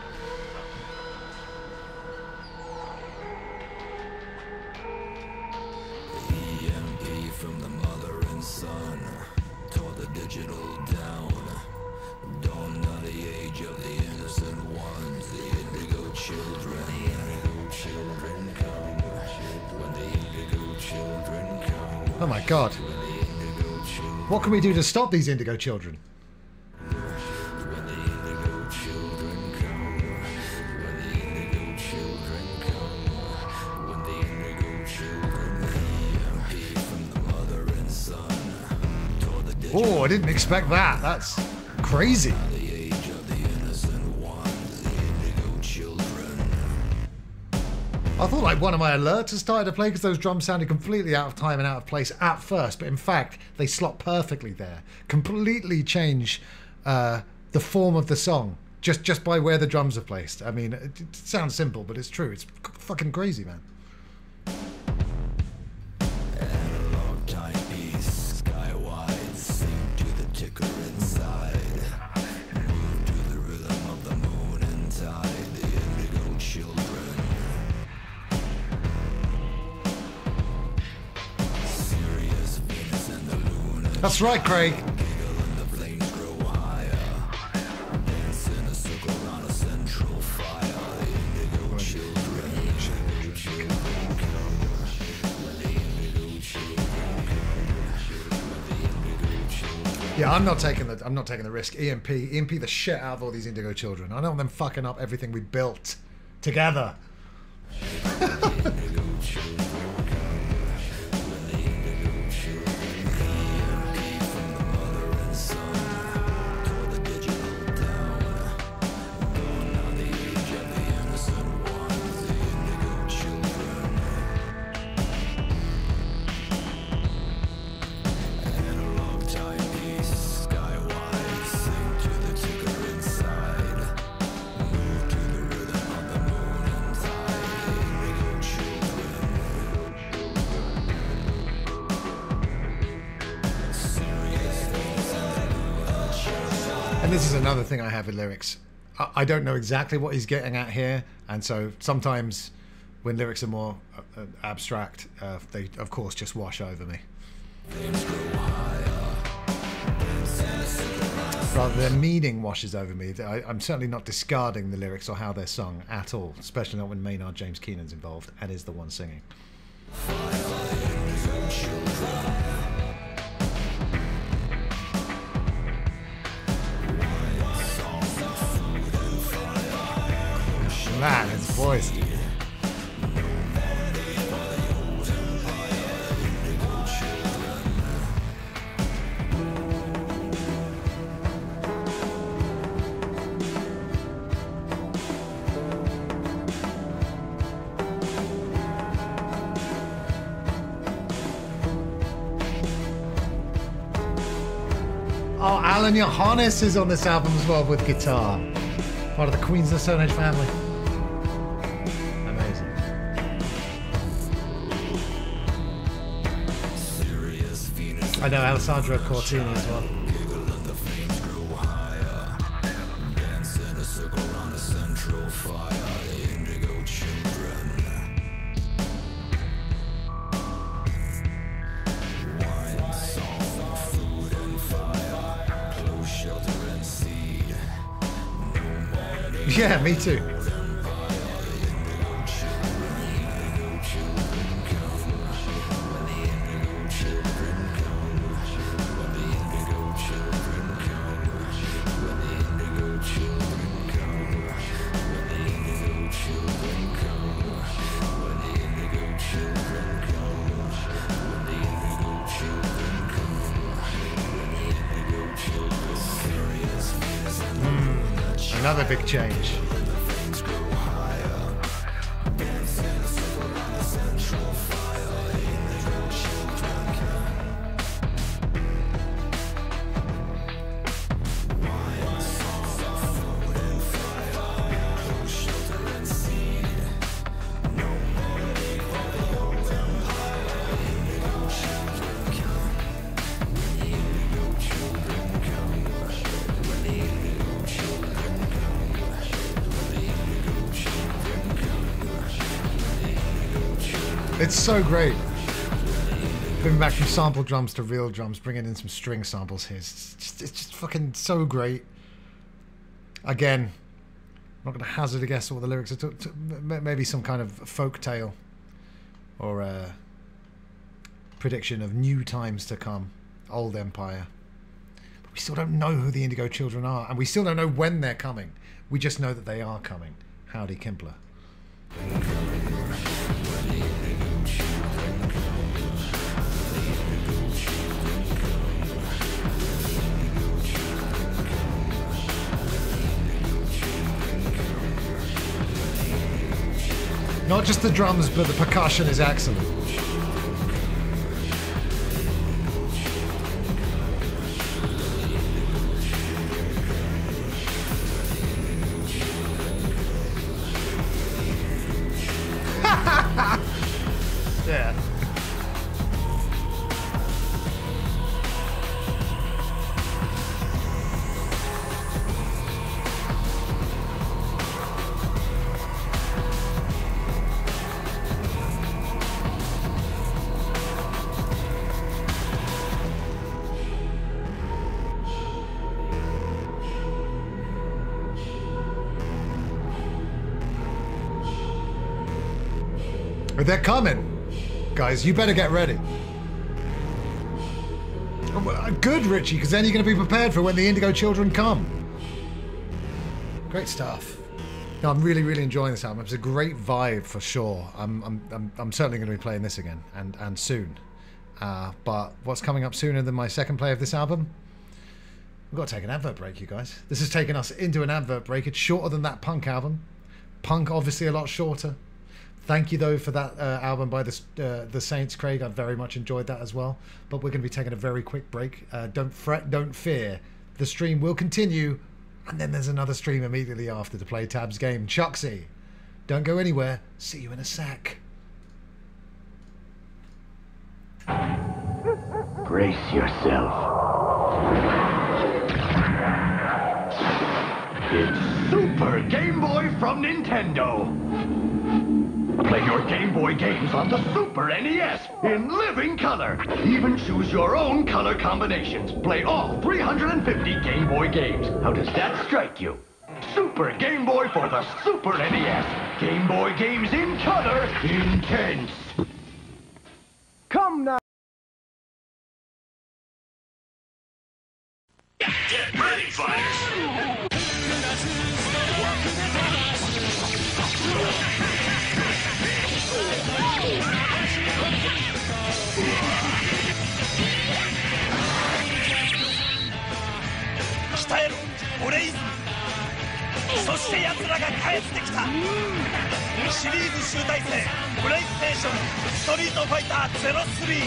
E M P from the mother and son tore the digital down. Dawn of the age of the innocent ones, the indigo children. The indigo children come. When the indigo children come. Oh my God! When the indigo children. What can we do to stop these indigo children? When the indigo children come. When the indigo children come. When the indigo children. E M P from the mother and son tore the digital. Oh, I didn't expect that. That's crazy. The age of the innocent ones, the indigo children. I thought like one of my alerts had started to play because those drums sounded completely out of time and out of place at first, but in fact they slot perfectly there. Completely change uh, the form of the song just just by where the drums are placed. I mean, it, it sounds simple, but it's true. It's fucking crazy, man. Analog timepiece, skywide, sync to the ticker inside. Move to the rhythm of the moon and tide, the indigo children. Sirius, Venus, and the Luna. That's right, Craig. Giggle and the flames grow higher. Dance in a circle around a central fire, the indigo children. Indigo children come. When the indigo children come. When the indigo children. Yeah, I'm not taking the I'm not taking the risk. E M P, E M P the shit out of all these indigo children. I don't want them fucking up everything we built together. Indigo children come. When the indigo children. E M P from the mother and son tore the digital down. Gone are the age of the innocent ones, the indigo children. Analog timepiece, skywide, sync to the ticker inside. Move to the rhythm of the moon and tide, the indigo children. Serious things and the Luna children. And this is another thing I have with lyrics. I, I don't know exactly what he's getting at here, and so sometimes when lyrics are more uh, uh, abstract, uh, they of course just wash over me. Rather, their meaning washes over me. I, I'm certainly not discarding the lyrics or how they're sung at all, especially not when Maynard James Keenan's involved and is the one singing. Man, his voice, dude. Oh, Alan Johannes is on this album as well with guitar. Part of the Queens of the Stone Age family. Amazing. I know Alessandro Cortini as well. Yeah, me too. Another big change. It's so great. Moving back from sample drums to real drums, bringing in some string samples here. It's just, it's just fucking so great. Again, I'm not going to hazard a guess at what the lyrics are. To, to, maybe some kind of folk tale or a prediction of new times to come. Old Empire. But we still don't know who the Indigo Children are, and we still don't know when they're coming. We just know that they are coming. Howdy, Kimpler. Not just the drums, but the percussion is excellent. Yeah. They're coming. Guys, you better get ready. Good, Richie, because then you're going to be prepared for when the Indigo Children come. Great stuff. No, I'm really, really enjoying this album. It's a great vibe for sure. I'm, I'm, I'm, I'm certainly going to be playing this again, and, and soon. Uh, but what's coming up sooner than my second play of this album? We've got to take an advert break, you guys. This has taken us into an advert break. It's shorter than that Punk album. Punk, obviously, a lot shorter. Thank you, though, for that uh, album by the, uh, the Saints, Craig. I very much enjoyed that as well. But we're going to be taking a very quick break. Uh, don't fret, don't fear. The stream will continue. And then there's another stream immediately after to play Tab's game. Chucksy, don't go anywhere. See you in a sec. Brace yourself. It's Super Game Boy from Nintendo. Play your Game Boy games on the Super N E S in living color. Even choose your own color combinations. Play all three hundred fifty Game Boy games. How does that strike you? Super Game Boy for the Super N E S. Game Boy games in color, intense. Come now. Get ready, fighters. So そして奴らが帰ってきたシリーズ集大成プレイステーションストリートファイターゼロスリー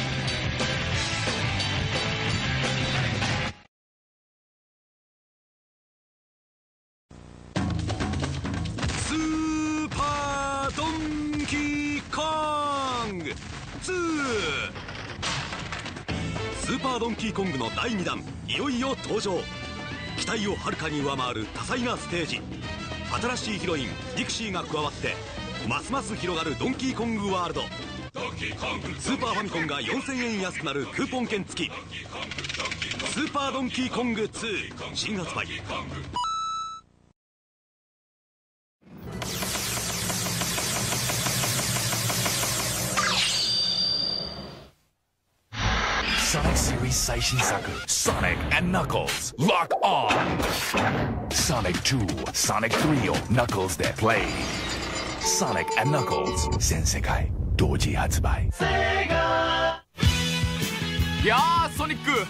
スーパードンキーコングツースーパードンキーコングのだいにだんいよいよ登場期待をはるかに上回る多彩なステージ新しいヒロインディクシーが加わってますます広がるドンキーコングワールドスーパーファミコンがよんせんえん安くなるクーポン券付きスーパードンキーコングツー新発売 Sonic Series 最新作 Sonic and Knuckles Lock On Sonic ツー Sonic スリーを Knuckles で Play Sonic and Knuckles 全世界同時発売セガいやーソニック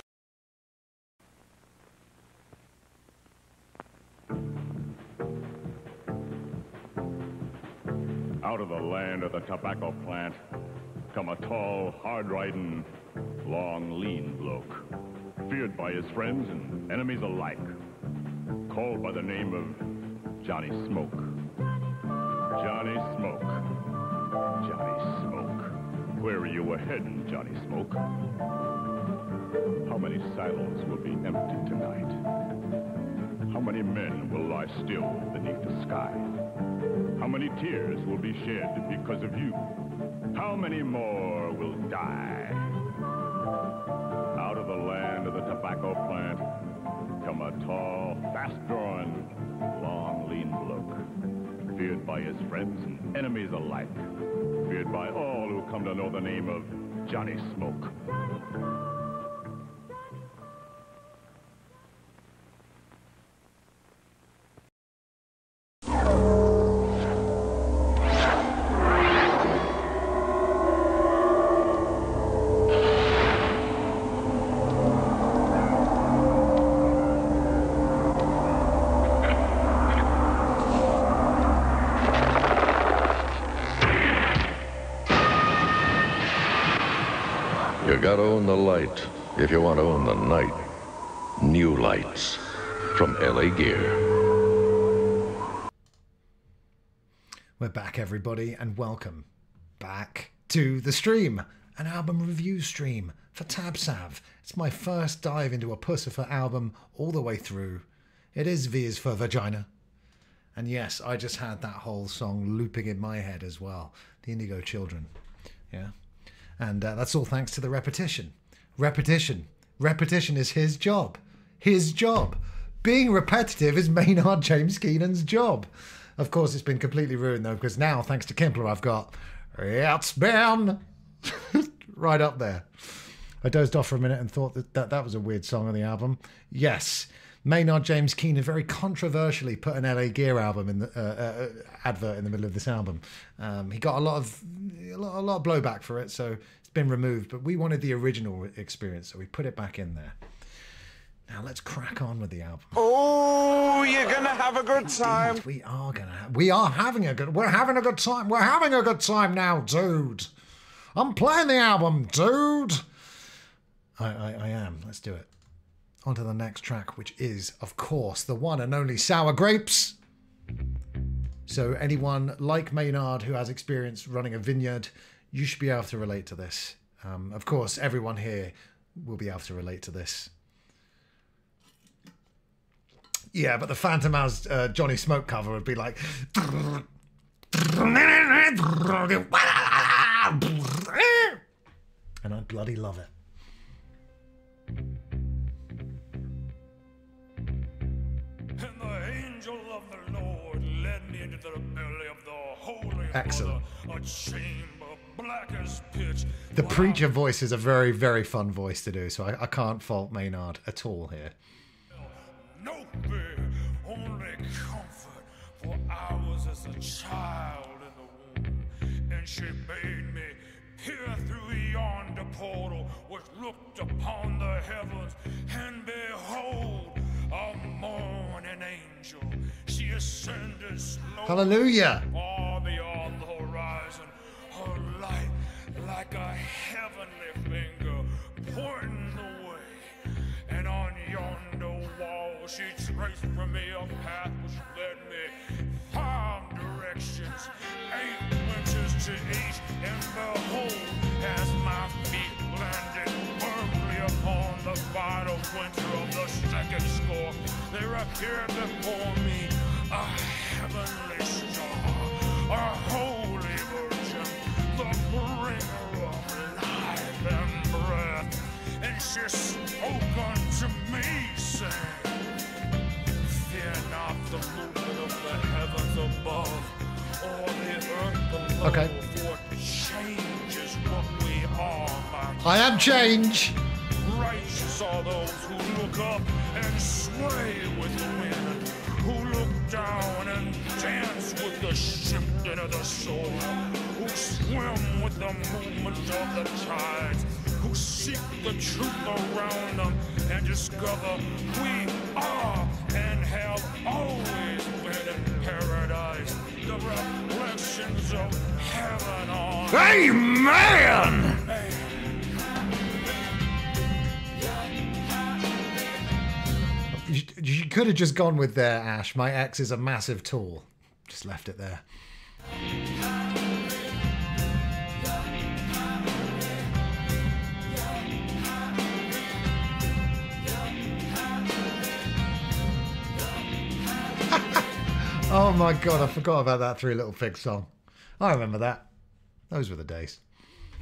Out of the land of the tobacco plant come a tall, hard-riding, long, lean bloke, feared by his friends and enemies alike, called by the name of Johnny Smoke. Johnny Smoke. Johnny Smoke. Where are you heading, Johnny Smoke? How many silos will be empty tonight? How many men will lie still beneath the sky? How many tears will be shed because of you? How many more will die? Out of the land of the tobacco plant come a tall, fast-drawing, long, lean bloke, feared by his friends and enemies alike, feared by all who come to know the name of Johnny Smoke. You gotta own the light if you want to own the night. New lights from L A Gear. We're back, everybody, and welcome back to the stream, an album review stream for TabSav. It's my first dive into a Puscifer album all the way through. It is V is for Vagina. And yes, I just had that whole song looping in my head as well. The Indigo Children. Yeah. And uh, that's all thanks to the repetition. Repetition. Repetition is his job. His job. Being repetitive is Maynard James Keenan's job. Of course, it's been completely ruined, though, because now, thanks to Kimpler, I've got It's Been right up there. I dozed off for a minute and thought that that, that was a weird song on the album. Yes, Maynard James Keenan very controversially put an L A Gear album in the uh, uh, advert in the middle of this album. Um, he got a lot of a lot, a lot of blowback for it, so it's been removed. But we wanted the original experience, so we put it back in there. Now let's crack on with the album. Oh, you're gonna have a good time. Indeed, we are gonna. Ha- we are having a good. We're having a good time. We're having a good time now, dude. I'm playing the album, dude. I, I, I am. Let's do it. On to the next track, which is, of course, the one and only Sour Grapes. So anyone like Maynard who has experience running a vineyard, you should be able to relate to this. Um, of course, everyone here will be able to relate to this. Yeah, but the Phantom House uh, Johnny Smoke cover would be like... And I bloody love it. And the angel of the Lord led me into the belly of the holy Excellent. mother, a chamber black as pitch. The preacher voice is a very, very fun voice to do, so I, I can't fault Maynard at all here. No fear, only comfort, for I was as a child in the womb, and she bade me peer through yonder portal, which looked upon the heavens, and behold, a morning angel. She ascended slowly. Hallelujah. Far beyond the horizon, her light like a heavenly finger pointing the way. And on yonder wall, she traced for me a path which led me five directions, eight inches to each, and behold, as my feet landed firmly upon the vital winter of the second score, there appeared before me a heavenly star, a holy virgin, the bringer of life and breath. And she spoke unto me, saying, fear not the movement of the heavens above, or the earth below, Okay. for change is what we are, my I am change. Righteous are those who look up and sway with the wind, who look down and dance with the shifting of the soul, who swim with the movement of the tides, who seek the truth around them and discover we are and have always been in paradise, the reflections of heaven on Amen! man. You, you could have just gone with there, Ash. My ex is a massive tool. Just left it there. Oh my god, I forgot about that Three Little Pigs song. I remember that. Those were the days.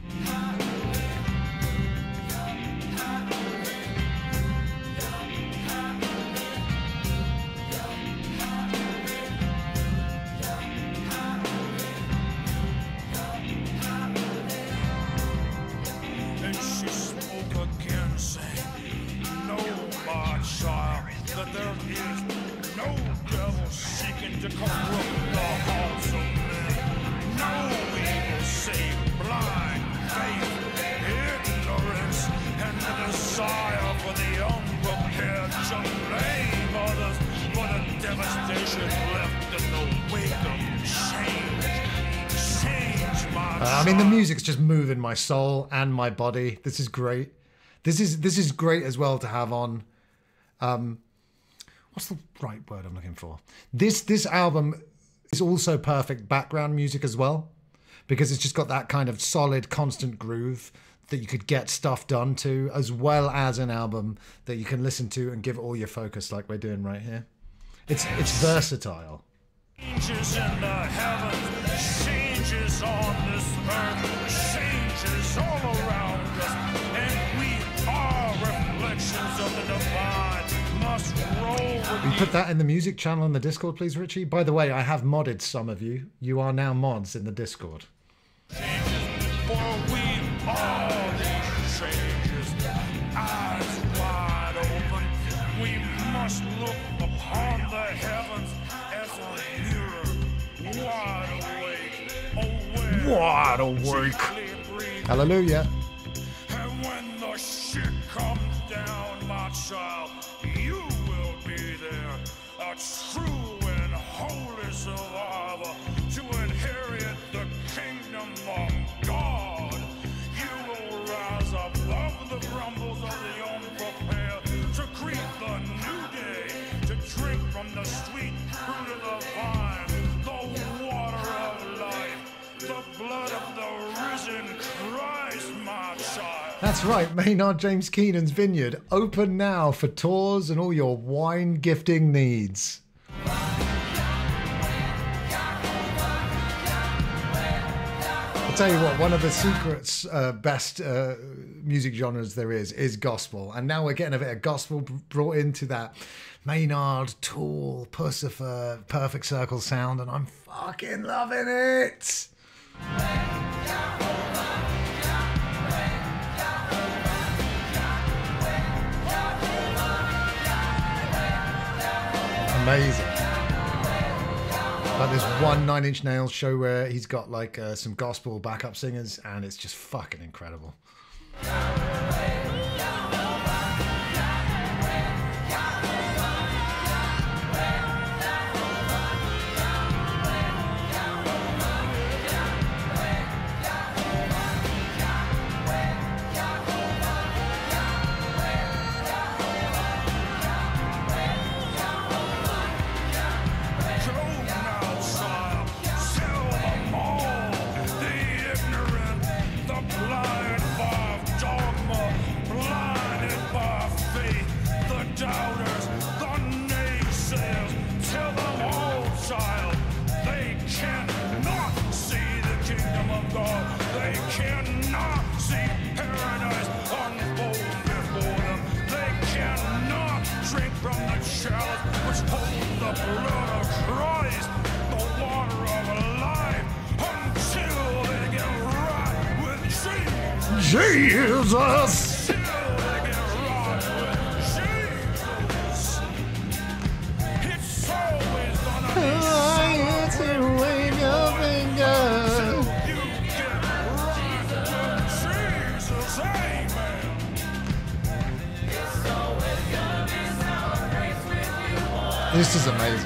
And she spoke again, saying, "No, my child, that there is no devil seeking to corrupt the hearts of men. No evil save blind faith, ignorance, and the desire for the unprepared to blame others for the devastation left in the wake of change. Change, my Uh, I mean, the music's just moving my soul and my body. This is great. This is this is great as well to have on. Um, what's the right word I'm looking for? This this album is also perfect background music as well, because it's just got that kind of solid, constant groove that you could get stuff done to, as well as an album that you can listen to and give all your focus, like we're doing right here. It's it's versatile. Changes in the heavens, changes on this earth, changes all around us, and we are reflections of the divine. Must roll with Will you put that in the music channel on the Discord, please, Richie? By the way, I have modded some of you. You are now mods in the Discord. for we are these changes. Eyes wide open, we must look upon the heavens as a mirror, wide awake, aware. Wide awake. Hallelujah. And when the shit comes down, my child, you will be there, a true and holy survivor to inherit the kingdom of God. You will rise above the grumbles of the unprepared, to greet the new day, to drink from the sweet fruit of the vine, the water of life, the blood of the risen Christ, my child. That's right, Maynard James Keenan's Vineyard, open now for tours and all your wine gifting needs. I'll tell you what, one of the secrets, uh, best uh, music genres there is, is gospel. And now we're getting a bit of gospel brought into that Maynard, Tool, Pussifer, Perfect Circle sound, and I'm fucking loving it. Amazing. Like this one Nine Inch Nails show where he's got like uh, some gospel backup singers, and it's just fucking incredible. Doubters, the naysayers, tell them all, child, they cannot see the kingdom of God. They cannot see paradise unfold before them. They cannot drink from the chalice which holds the blood of Christ, the water of life, until they get right with Jesus. Jesus! This is amazing.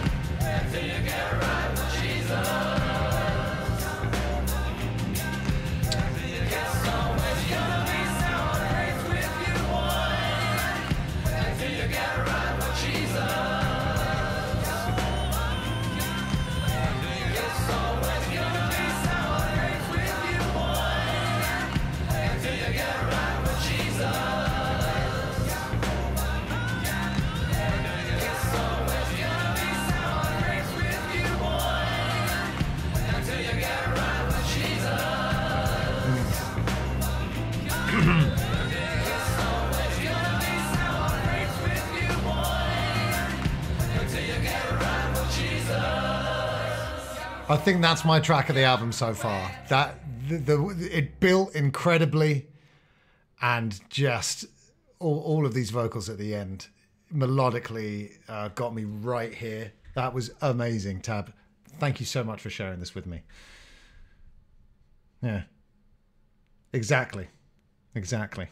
I think that's my track of the album so far. That the, the it built incredibly, and just all, all of these vocals at the end melodically uh, got me right here. That was amazing, Tab. Thank you so much for sharing this with me. Yeah, exactly, exactly.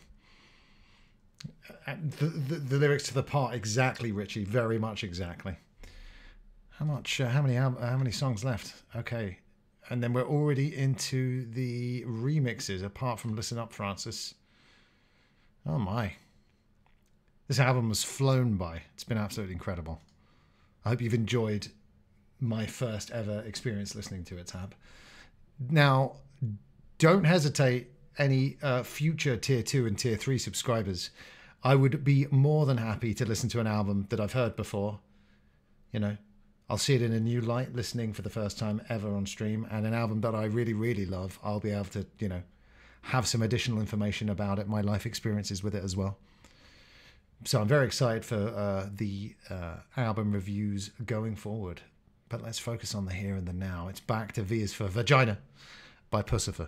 And the, the, the lyrics to the part exactly, Richie, very much exactly. How much? Uh, how many? How, how many songs left? Okay, and then we're already into the remixes. Apart from "Listen Up, Francis." Oh my! This album was flown by. It's been absolutely incredible. I hope you've enjoyed my first ever experience listening to it, Tab. Now, don't hesitate. Any uh, future tier two and tier three subscribers, I would be more than happy to listen to an album that I've heard before. You know, I'll see it in a new light, listening for the first time ever on stream, and an album that I really, really love, I'll be able to, you know, have some additional information about it, my life experiences with it as well. So I'm very excited for uh, the uh, album reviews going forward. But let's focus on the here and the now. It's back to V is for Vagina by Puscifer.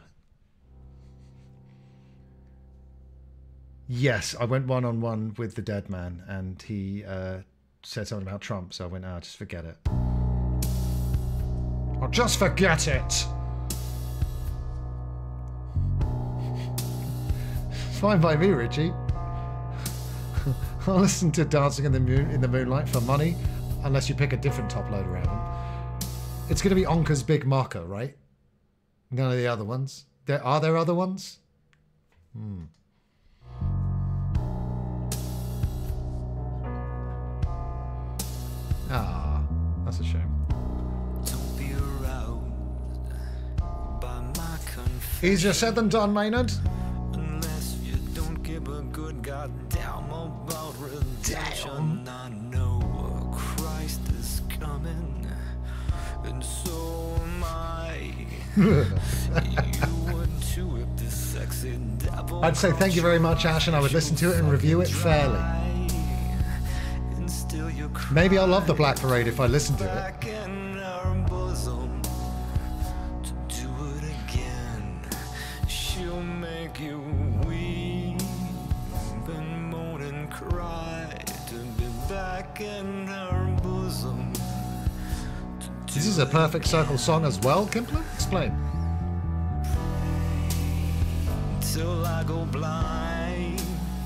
Yes, I went one-on-one with the dead man, and he uh, said something about Trump, so I went, ah, just forget it. I'll just forget it! Fine by me, Richie. I'll listen to Dancing in the Moon in the Moonlight for money, unless you pick a different top loader album. It's going to be Onka's Big Marker, right? None of the other ones. There are there other ones? Hmm. Ah, that's a shame. Easier said than done, Maynard. Unless you don't give a good goddamn about redemption. I know Christ is coming, and so am I. You would too if this sexy devil. I'd say thank you very much, Ash, and I would listen to it and review it fairly. Maybe I'll love the Black Parade if I listen to it. She'll make you weep and moan and cry to be back in her bosom. This is a Perfect Circle song as well, Kimpler? Explain. Till I go blind,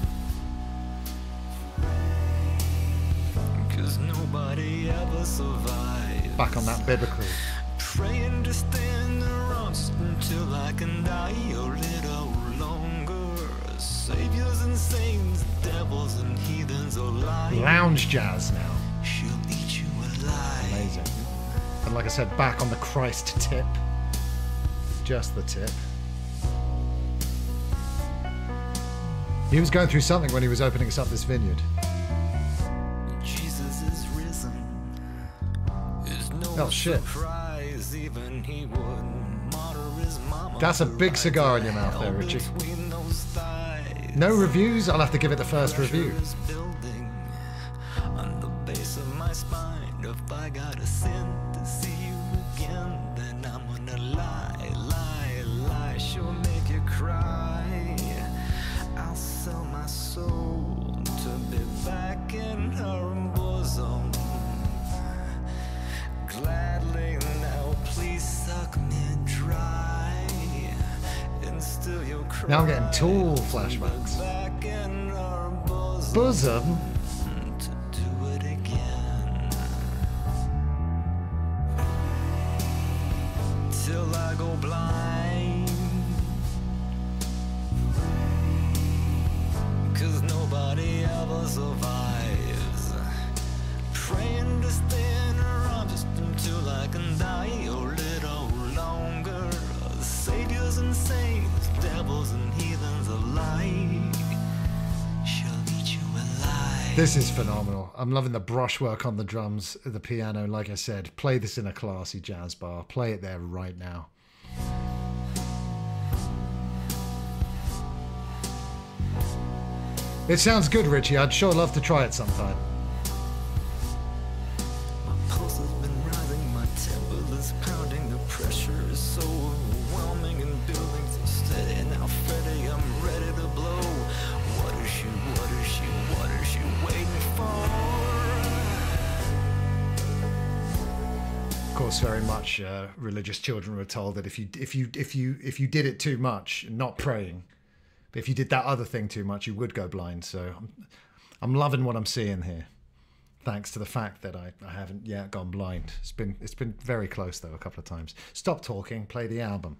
'cause nobody ever survived. Back on that biblical. Praying to stand around until I can die a little longer. Saviors and saints, devils and heathens alive. Lounge jazz now. She'll eat you alive. Amazing. And like I said, back on the Christ tip. Just the tip. He was going through something when he was opening us up this vineyard. Jesus is risen. There's no Oh shit. surprise, even he would martyr his mama. That's a big cigar in your mouth there, Richie. Between those thighs. No reviews? I'll have to give it the first review. Building on the base of my spine. If I gotta sin to see you again, then I'm gonna lie, lie, lie. She'll make you cry. I'll sell my soul to be back in her bosom. Gladly now, please suck me dry. And still you'll cry. Now I'm getting Tool flashbacks. Back in her bosom. Bosom? To do it again. Till I go blind. 'Cause nobody ever survives. Praying to stand around just until I can die a little longer. Saviors and saints, devils and heathens alike. She'll eat you alive. This is phenomenal. I'm loving the brushwork on the drums, the piano. Like I said, play this in a classy jazz bar. Play it there right now. It sounds good, Richie. I'd sure love to try it sometime. My pulse has been rising, my temple is pounding, the course, very much uh, religious children were told that if you if you if you if you did it too much, not praying, but if you did that other thing too much, you would go blind. So I'm, I'm loving what I'm seeing here, thanks to the fact that I, I haven't yet gone blind. It's been it's been very close though a couple of times. Stop talking, play the album.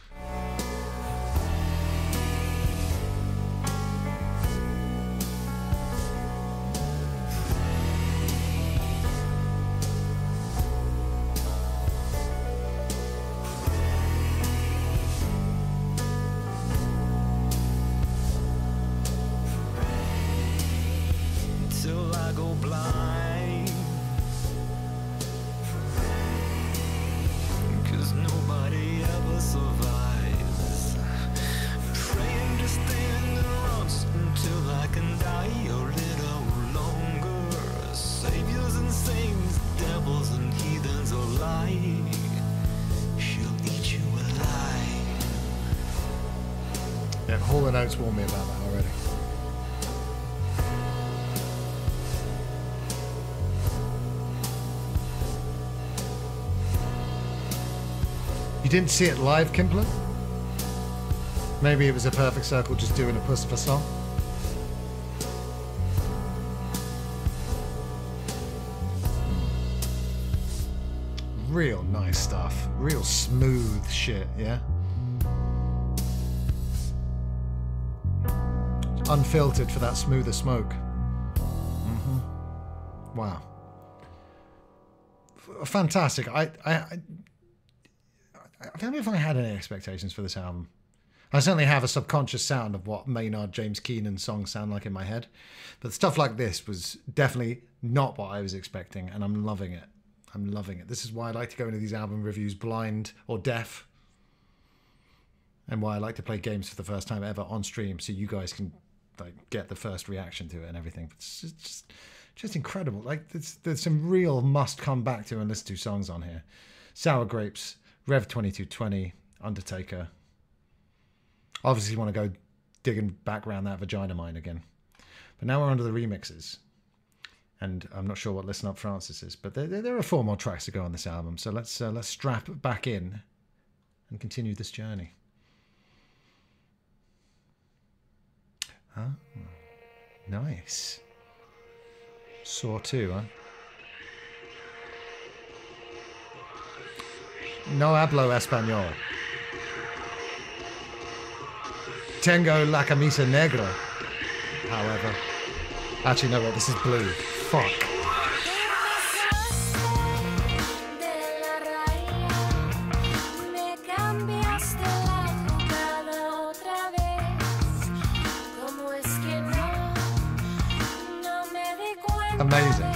Till I go blind, 'cause nobody ever survives. Praying to stand the rocks until I can die a little longer. Saviors and saints, devils and heathens alike, she'll eat you alive. Yeah, Hall and Oates warned me about that already. You didn't see it live, Kimpler? Maybe it was a Perfect Circle just doing a Pussifer song? Real nice stuff. Real smooth shit, yeah? Unfiltered for that smoother smoke. Mm-hmm. Wow. F- fantastic. I... I, I I don't know if I had any expectations for this album. I certainly have a subconscious sound of what Maynard James Keenan songs sound like in my head. But stuff like this was definitely not what I was expecting, and I'm loving it. I'm loving it. This is why I like to go into these album reviews blind or deaf, and why I like to play games for the first time ever on stream, so you guys can like get the first reaction to it and everything. It's just, just incredible. Like there's, there's some real must come back to and listen to songs on here. Sour Grapes, Rev twenty-two twenty, Undertaker. Obviously you want to go digging back around that Vagina Mine again. But now we're under the remixes. And I'm not sure what Listen Up Francis is, but there, there are four more tracks to go on this album. So let's uh, let's strap back in and continue this journey. Huh? Nice. Saw two, huh? No hablo español. Tengo la camisa negra, however. Actually, no, wait, this is blue. Fuck. Amazing.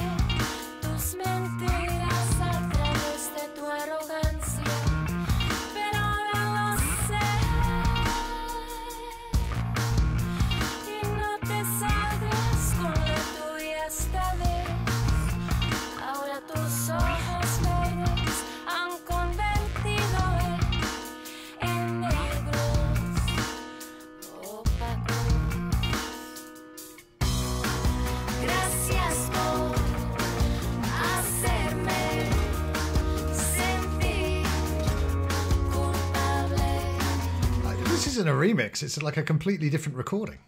This isn't a remix, it's like a completely different recording.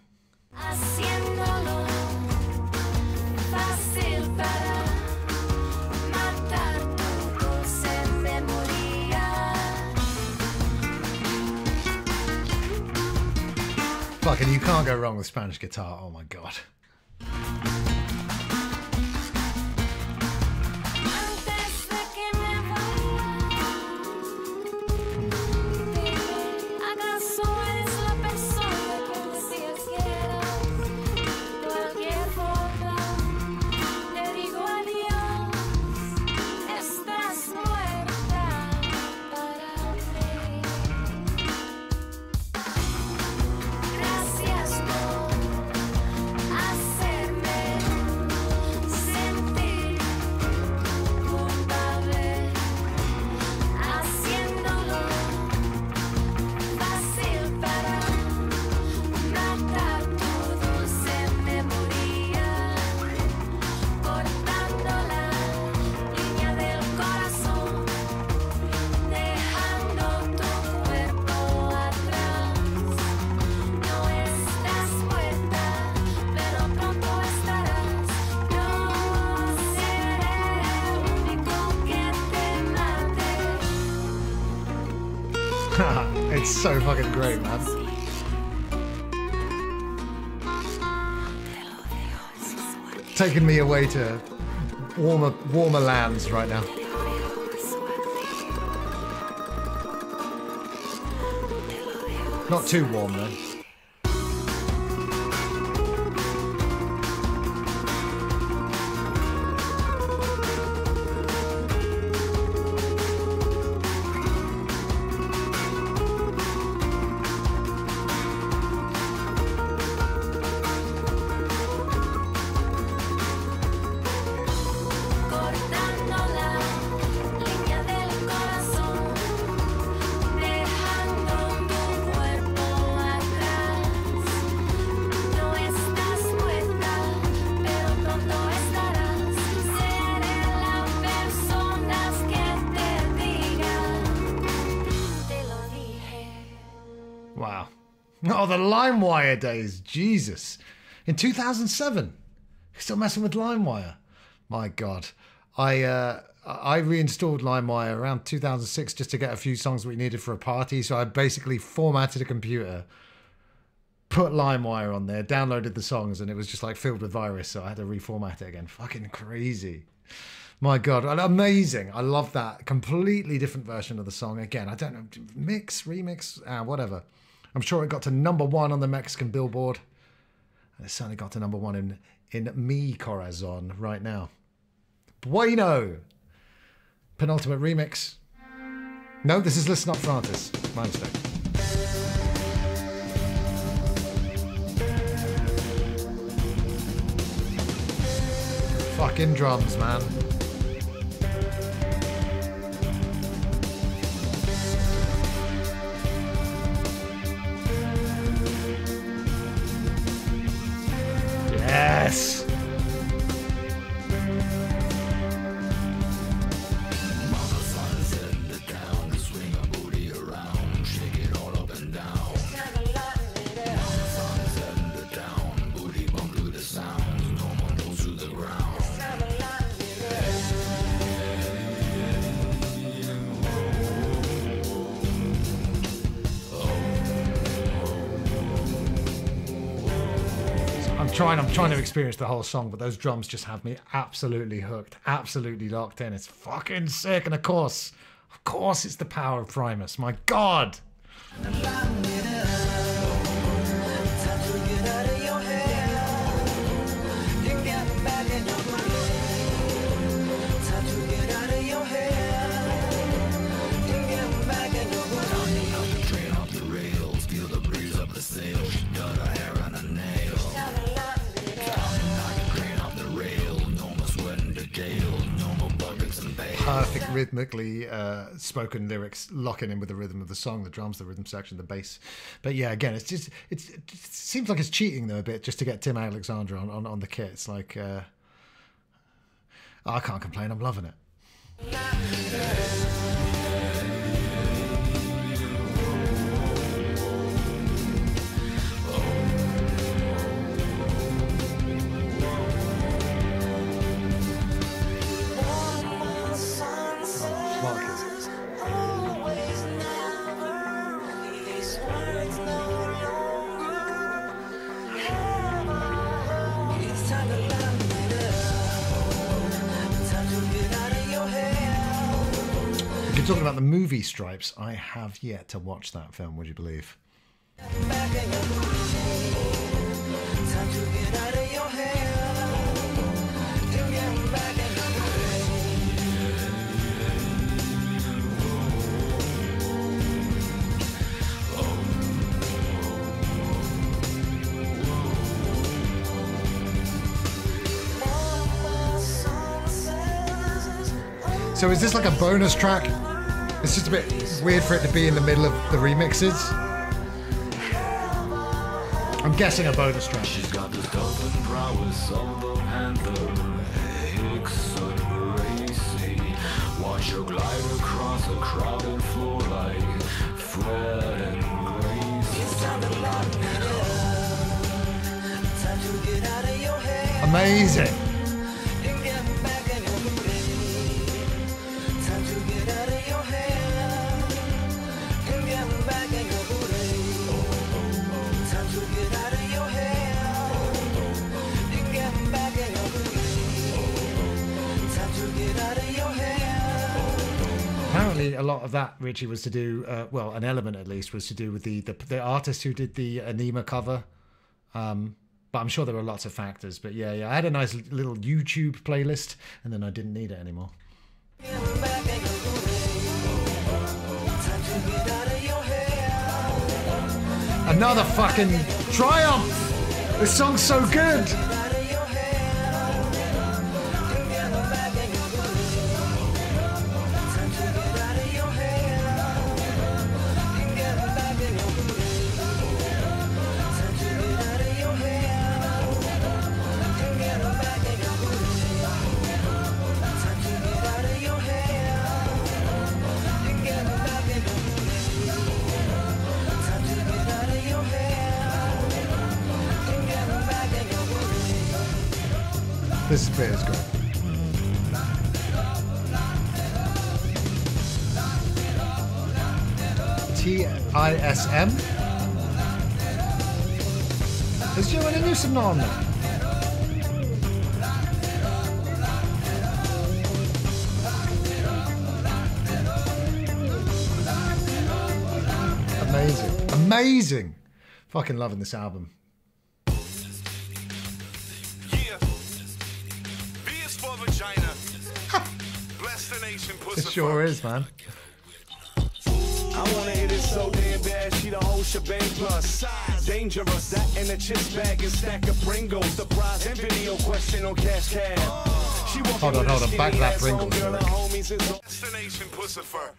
Fucking, you can't go wrong with Spanish guitar, oh my god. Gracias por It's so fucking great, man. Taking me away to warmer, warmer lands right now. Not too warm though. Wow. Oh, the LimeWire days. Jesus. In two thousand seven. You're still messing with LimeWire. My God. I uh, I reinstalled LimeWire around two thousand six just to get a few songs we needed for a party. So I basically formatted a computer, put LimeWire on there, downloaded the songs, and it was just like filled with virus. So I had to reformat it again. Fucking crazy. My God, amazing. I love that. Completely different version of the song. Again, I don't know, mix, remix, uh, whatever. I'm sure it got to number one on the Mexican Billboard. And it certainly got to number one in, in Mi Corazon right now. Bueno. Penultimate remix. No, this is Listen Up Francis. My mistake. Fucking drums, man. Yes. Trying, I'm trying to experience the whole song, but those drums just have me absolutely hooked, absolutely locked in. It's fucking sick, and of course, of course, it's the power of Primus. My God. Perfect rhythmically uh, spoken lyrics, locking in with the rhythm of the song, the drums, the rhythm section, the bass. But yeah, again, it's just it's, it seems like it's cheating though a bit just to get Tim Alexander on on, on the kit. It's like uh, I can't complain. I'm loving it. Talking about the movie Stripes, I have yet to watch that film, would you believe? So is this like a bonus track? It's just a bit weird for it to be in the middle of the remixes. I'm guessing a bonus track. She's got the stealth and prowess of the panther. Watch her glide across a crowded floor like Fred and Grace. Amazing. apparently a lot of that, Richie, was to do, uh, well, an element at least, was to do with the, the, the artist who did the Anima cover. Um, but I'm sure there were lots of factors. But yeah, yeah, I had a nice little YouTube playlist, and then I didn't need it anymore. Another fucking triumph! This song's so good! This bit is good. T I S M. Is Joanna Newsom not on there? Amazing. Amazing. Fucking loving this album. It sure is, man. I wanna hit it so damn bad, she the whole shebang plus. Dangerous, that in a chest bag and stack of Pringles. Surprise and video question on Cash Cab. Hold on, hold on, back that Pringles. Destination Pussifer.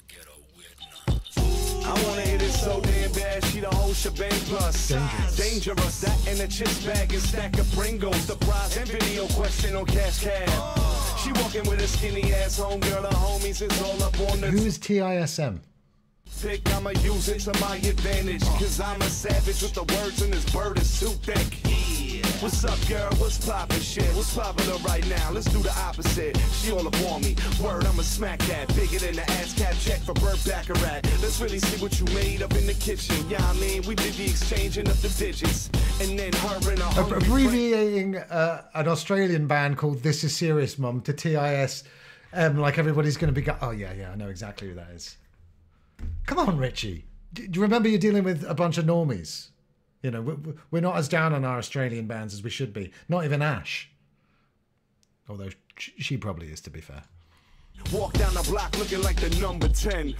I wanna hit it so damn bad, she the whole shebang plus. Dangerous. Dangerous, that in a chest bag and stack of Pringles. Surprise and video question on Cash Cab. She walking with a skinny ass homegirl, her homies is all up on the. Who is T I S M? Pick, I'ma use it to my advantage. Cause I'm a savage with the words and this bird is too thick. Yeah. What's up, girl? What's poppin' shit? What's popular right now? Let's do the opposite. She all up on me. Word, I'ma smack that. Bigger than the ass cap check for Burt Baccarat. Let's really see what you made up in the kitchen. Yeah, I mean, we did the exchanging of the digits. And then her and her. Abbreviating uh, an Australian band called This Is Serious Mum to T I S M, like everybody's going to be. Go- oh, yeah, yeah, I know exactly who that is. Come on, Richie. Do you remember you're dealing with a bunch of normies? You know, we're not as down on our Australian bands as we should be. Not even Ash. Although she probably is, to be fair. Walk down the block looking like the number ten.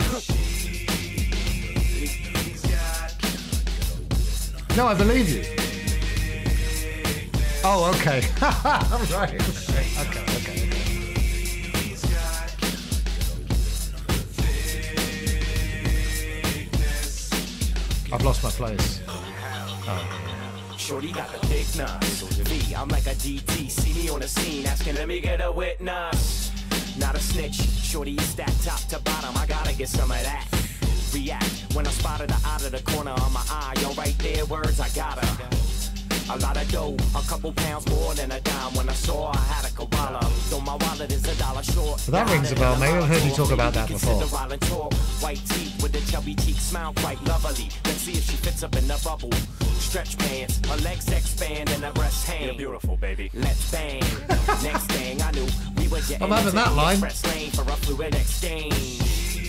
No, I believe you. Oh, okay. Right. Okay, okay, okay. I've lost my place. Oh. Shorty got the big nuts. V, I'm like a D T. See me on the scene, asking, let me get a witness. Not a snitch. Shorty is stacked top to bottom. I gotta get some of that. React when I spotted her out of the corner of my eye. Yo, right there, words, I got her. A lot of dough, a couple pounds more than a dime. When I saw I had a koala, though my wallet is a dollar short. So that rings a bell, mate. I've heard you talk about that before. White teeth with a chubby cheek, smile quite lovely. Let's see if she fits up in the bubble. Stretch pants, her legs expand and her breasts hang. You're beautiful, baby. Let's bang. Next thing I knew, we were getting I'm having that line. Express lane for a fluid exchange.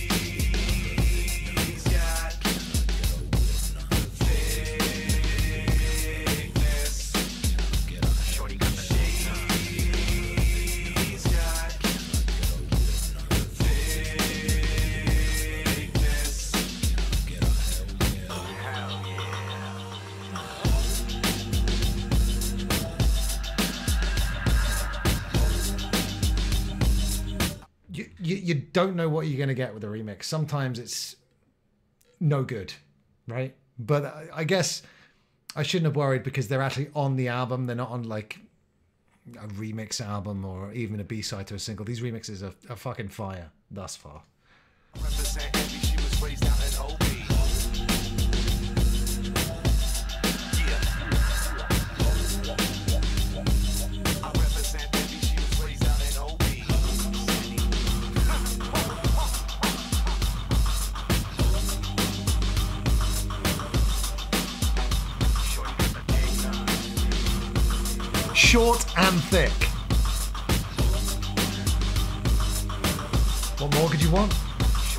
You, you don't know what you're going to get with a remix. Sometimes it's no good, right? But I, I guess I shouldn't have worried because they're actually on the album. They're not on like a remix album or even a B-side to a single. These remixes are, are fucking fire thus far. Represent Envy, she was raised out in O B. Short and thick. What more could you want?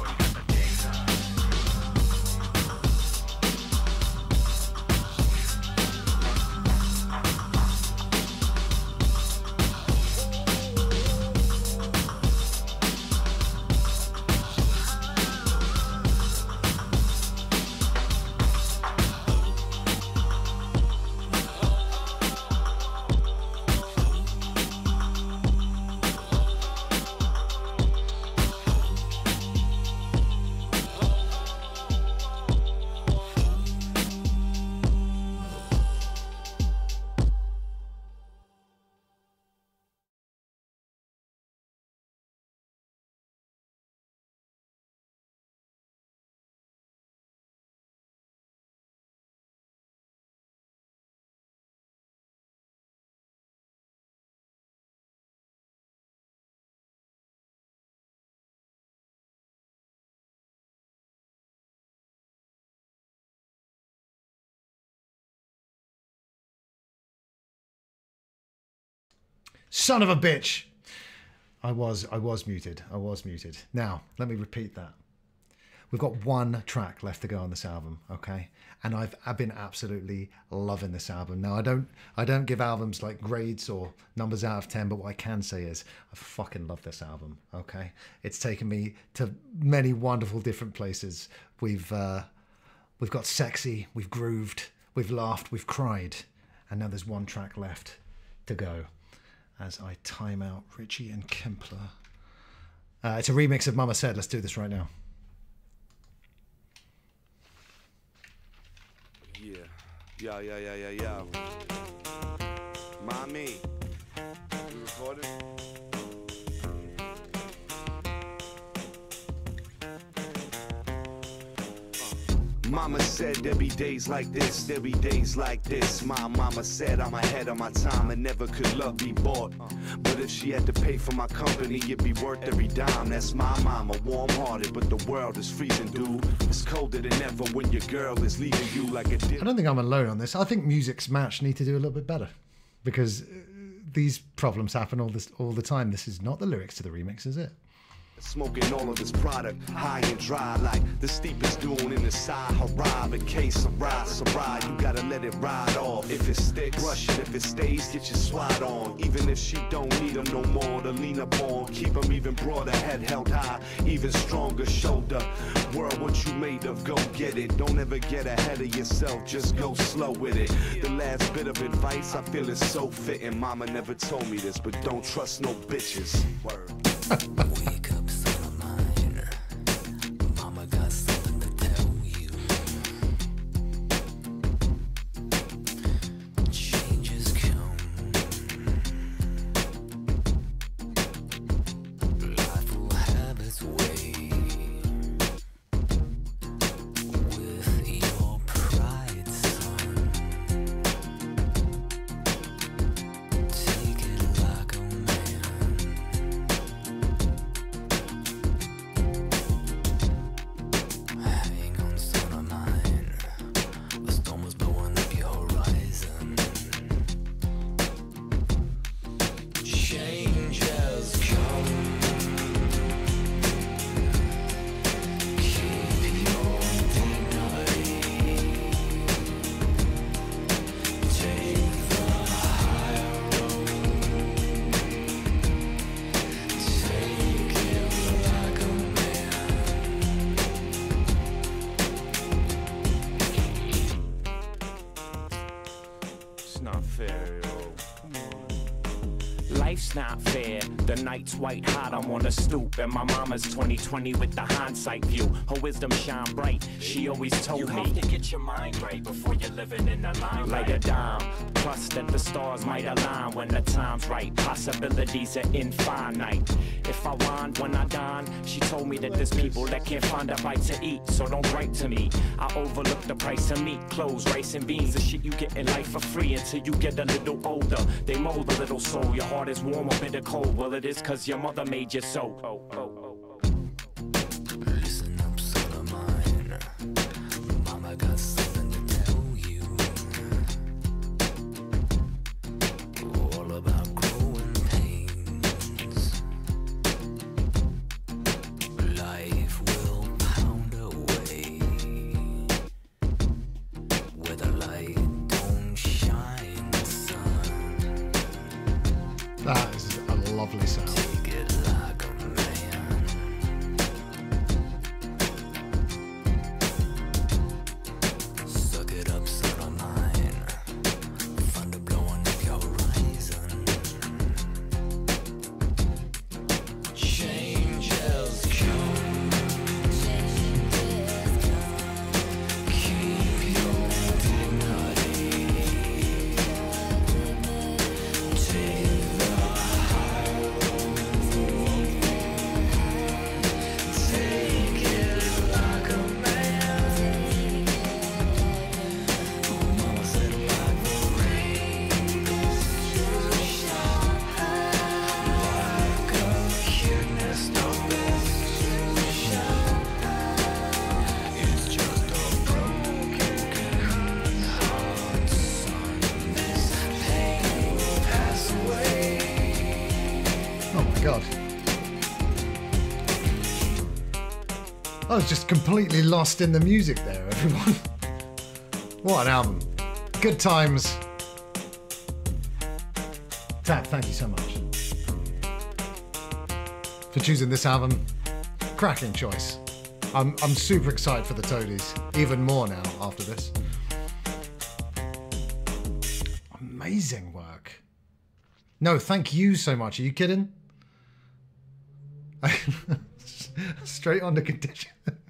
Son of a bitch. I was, I was muted. I was muted. Now, let me repeat that. We've got one track left to go on this album, okay? And I've I've been absolutely loving this album. Now I don't I don't give albums like grades or numbers out of ten, but what I can say is I fucking love this album, okay? It's taken me to many wonderful different places. We've uh, we've got sexy, we've grooved, we've laughed, we've cried, and now there's one track left to go. As I time out Richie and Kempler. Uh, it's a remix of Mama Said. Let's do this right now. Yeah, yeah, yeah, yeah, yeah, yeah. Mommy, you recording? Mama said there be days like this, there be days like this. My mama said I'm ahead of my time and never could love be bought. But if she had to pay for my company, it'd be worth every dime. That's my mama, warm-hearted, but the world is freezing, dude. It's colder than ever when your girl is leaving you like a dip. I don't think I'm alone on this. I think Music's Match need to do a little bit better because uh, these problems happen all this all the time. This is not the lyrics to the remix, is it? Smoking all of this product, high and dry, like the steepest dune in the Sahara. In case of ride, Sarai, you gotta let it ride off. If it sticks, brush it. If it stays, get your swat on. Even if she don't need them no more to lean up on. Keep them even broader, head held high, even stronger shoulder. World, what you made of, go get it. Don't ever get ahead of yourself, just go slow with it. The last bit of advice, I feel is so fitting. Mama never told me this, but don't trust no bitches. Word. Wake up, son of mine. Mama got something to tell you. Changes come. Life will have its way. With your pride, son. Take it like a man. Hang on, son of mine. A storm was blowing up your horizon. Changes come. Keep your dignity. Take the higher road. Take it like a man. It's not fair, yo. Life's not fair. The night's white hot, I'm on the stoop, and my mama's twenty twenty with the hindsight view. Her wisdom shine bright. She always told You me, have to get your mind right before you're living in the limelight. like a dime. Trust that the stars might align when the time's right. Possibilities are infinite. If I whine when I dine, she told me that there's people that can't find a bite to eat, so don't write to me. I overlook the price of meat, clothes, rice, and beans. The shit you get in life for free until you get a little older. They mold a little soul. Your heart is warm or bitter cold. Well, it is cause your mother made you so. Oh, oh, oh. Listen up, son of mine. Mama got something to tell you. All about growing pains. Life will pound away where the light don't shine, son. That is a lovely sound. Take it like a man. I was just completely lost in the music there, everyone. What an album. Good times. Tab, thank you so much for choosing this album. Cracking choice. I'm, I'm super excited for the Toadies. Even more now after this. Amazing work. No, thank you so much. Are you kidding? Straight on the condition.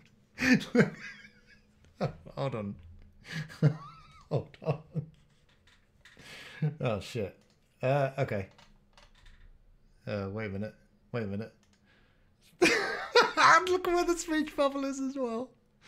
Hold on. Hold on. Oh, shit. Uh, okay. Uh, wait a minute. Wait a minute. And look where the speech bubble is as well.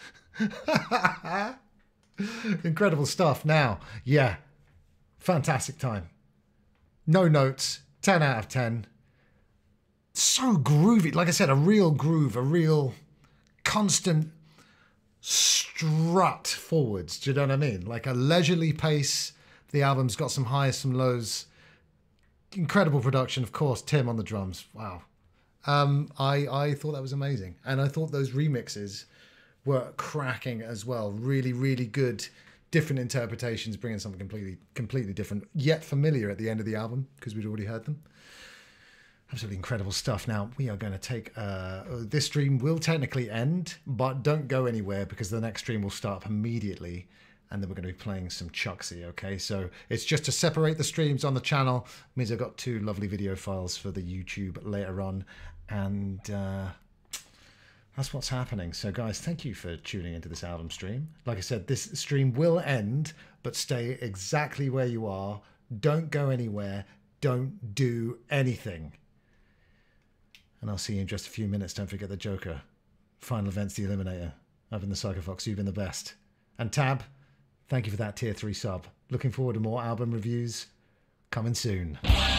Incredible stuff. Now, yeah. Fantastic time. No notes. ten out of ten. So groovy. Like I said, a real groove, a real constant strut forwards. Do you know what I mean? Like a leisurely pace. The album's got some highs, some lows. Incredible production, of course. Tim on the drums. Wow. Um, I, I thought that was amazing. And I thought those remixes were cracking as well. Really, really good, different interpretations, bringing something completely, completely different, yet familiar at the end of the album, because we'd already heard them. Absolutely incredible stuff. Now, we are going to take... Uh, this stream will technically end, but don't go anywhere, because the next stream will start up immediately, and then we're going to be playing some Chucksy, okay? So it's just to separate the streams on the channel. It means I've got two lovely video files for the YouTube later on, and uh, that's what's happening. So, guys, thank you for tuning into this album stream. Like I said, this stream will end, but stay exactly where you are. Don't go anywhere. Don't do anything. And I'll see you in just a few minutes. Don't forget the Joker. Final Events, The Eliminator. I've been the Psycho Fox. You've been the best. And Tab, thank you for that tier three sub. Looking forward to more album reviews coming soon.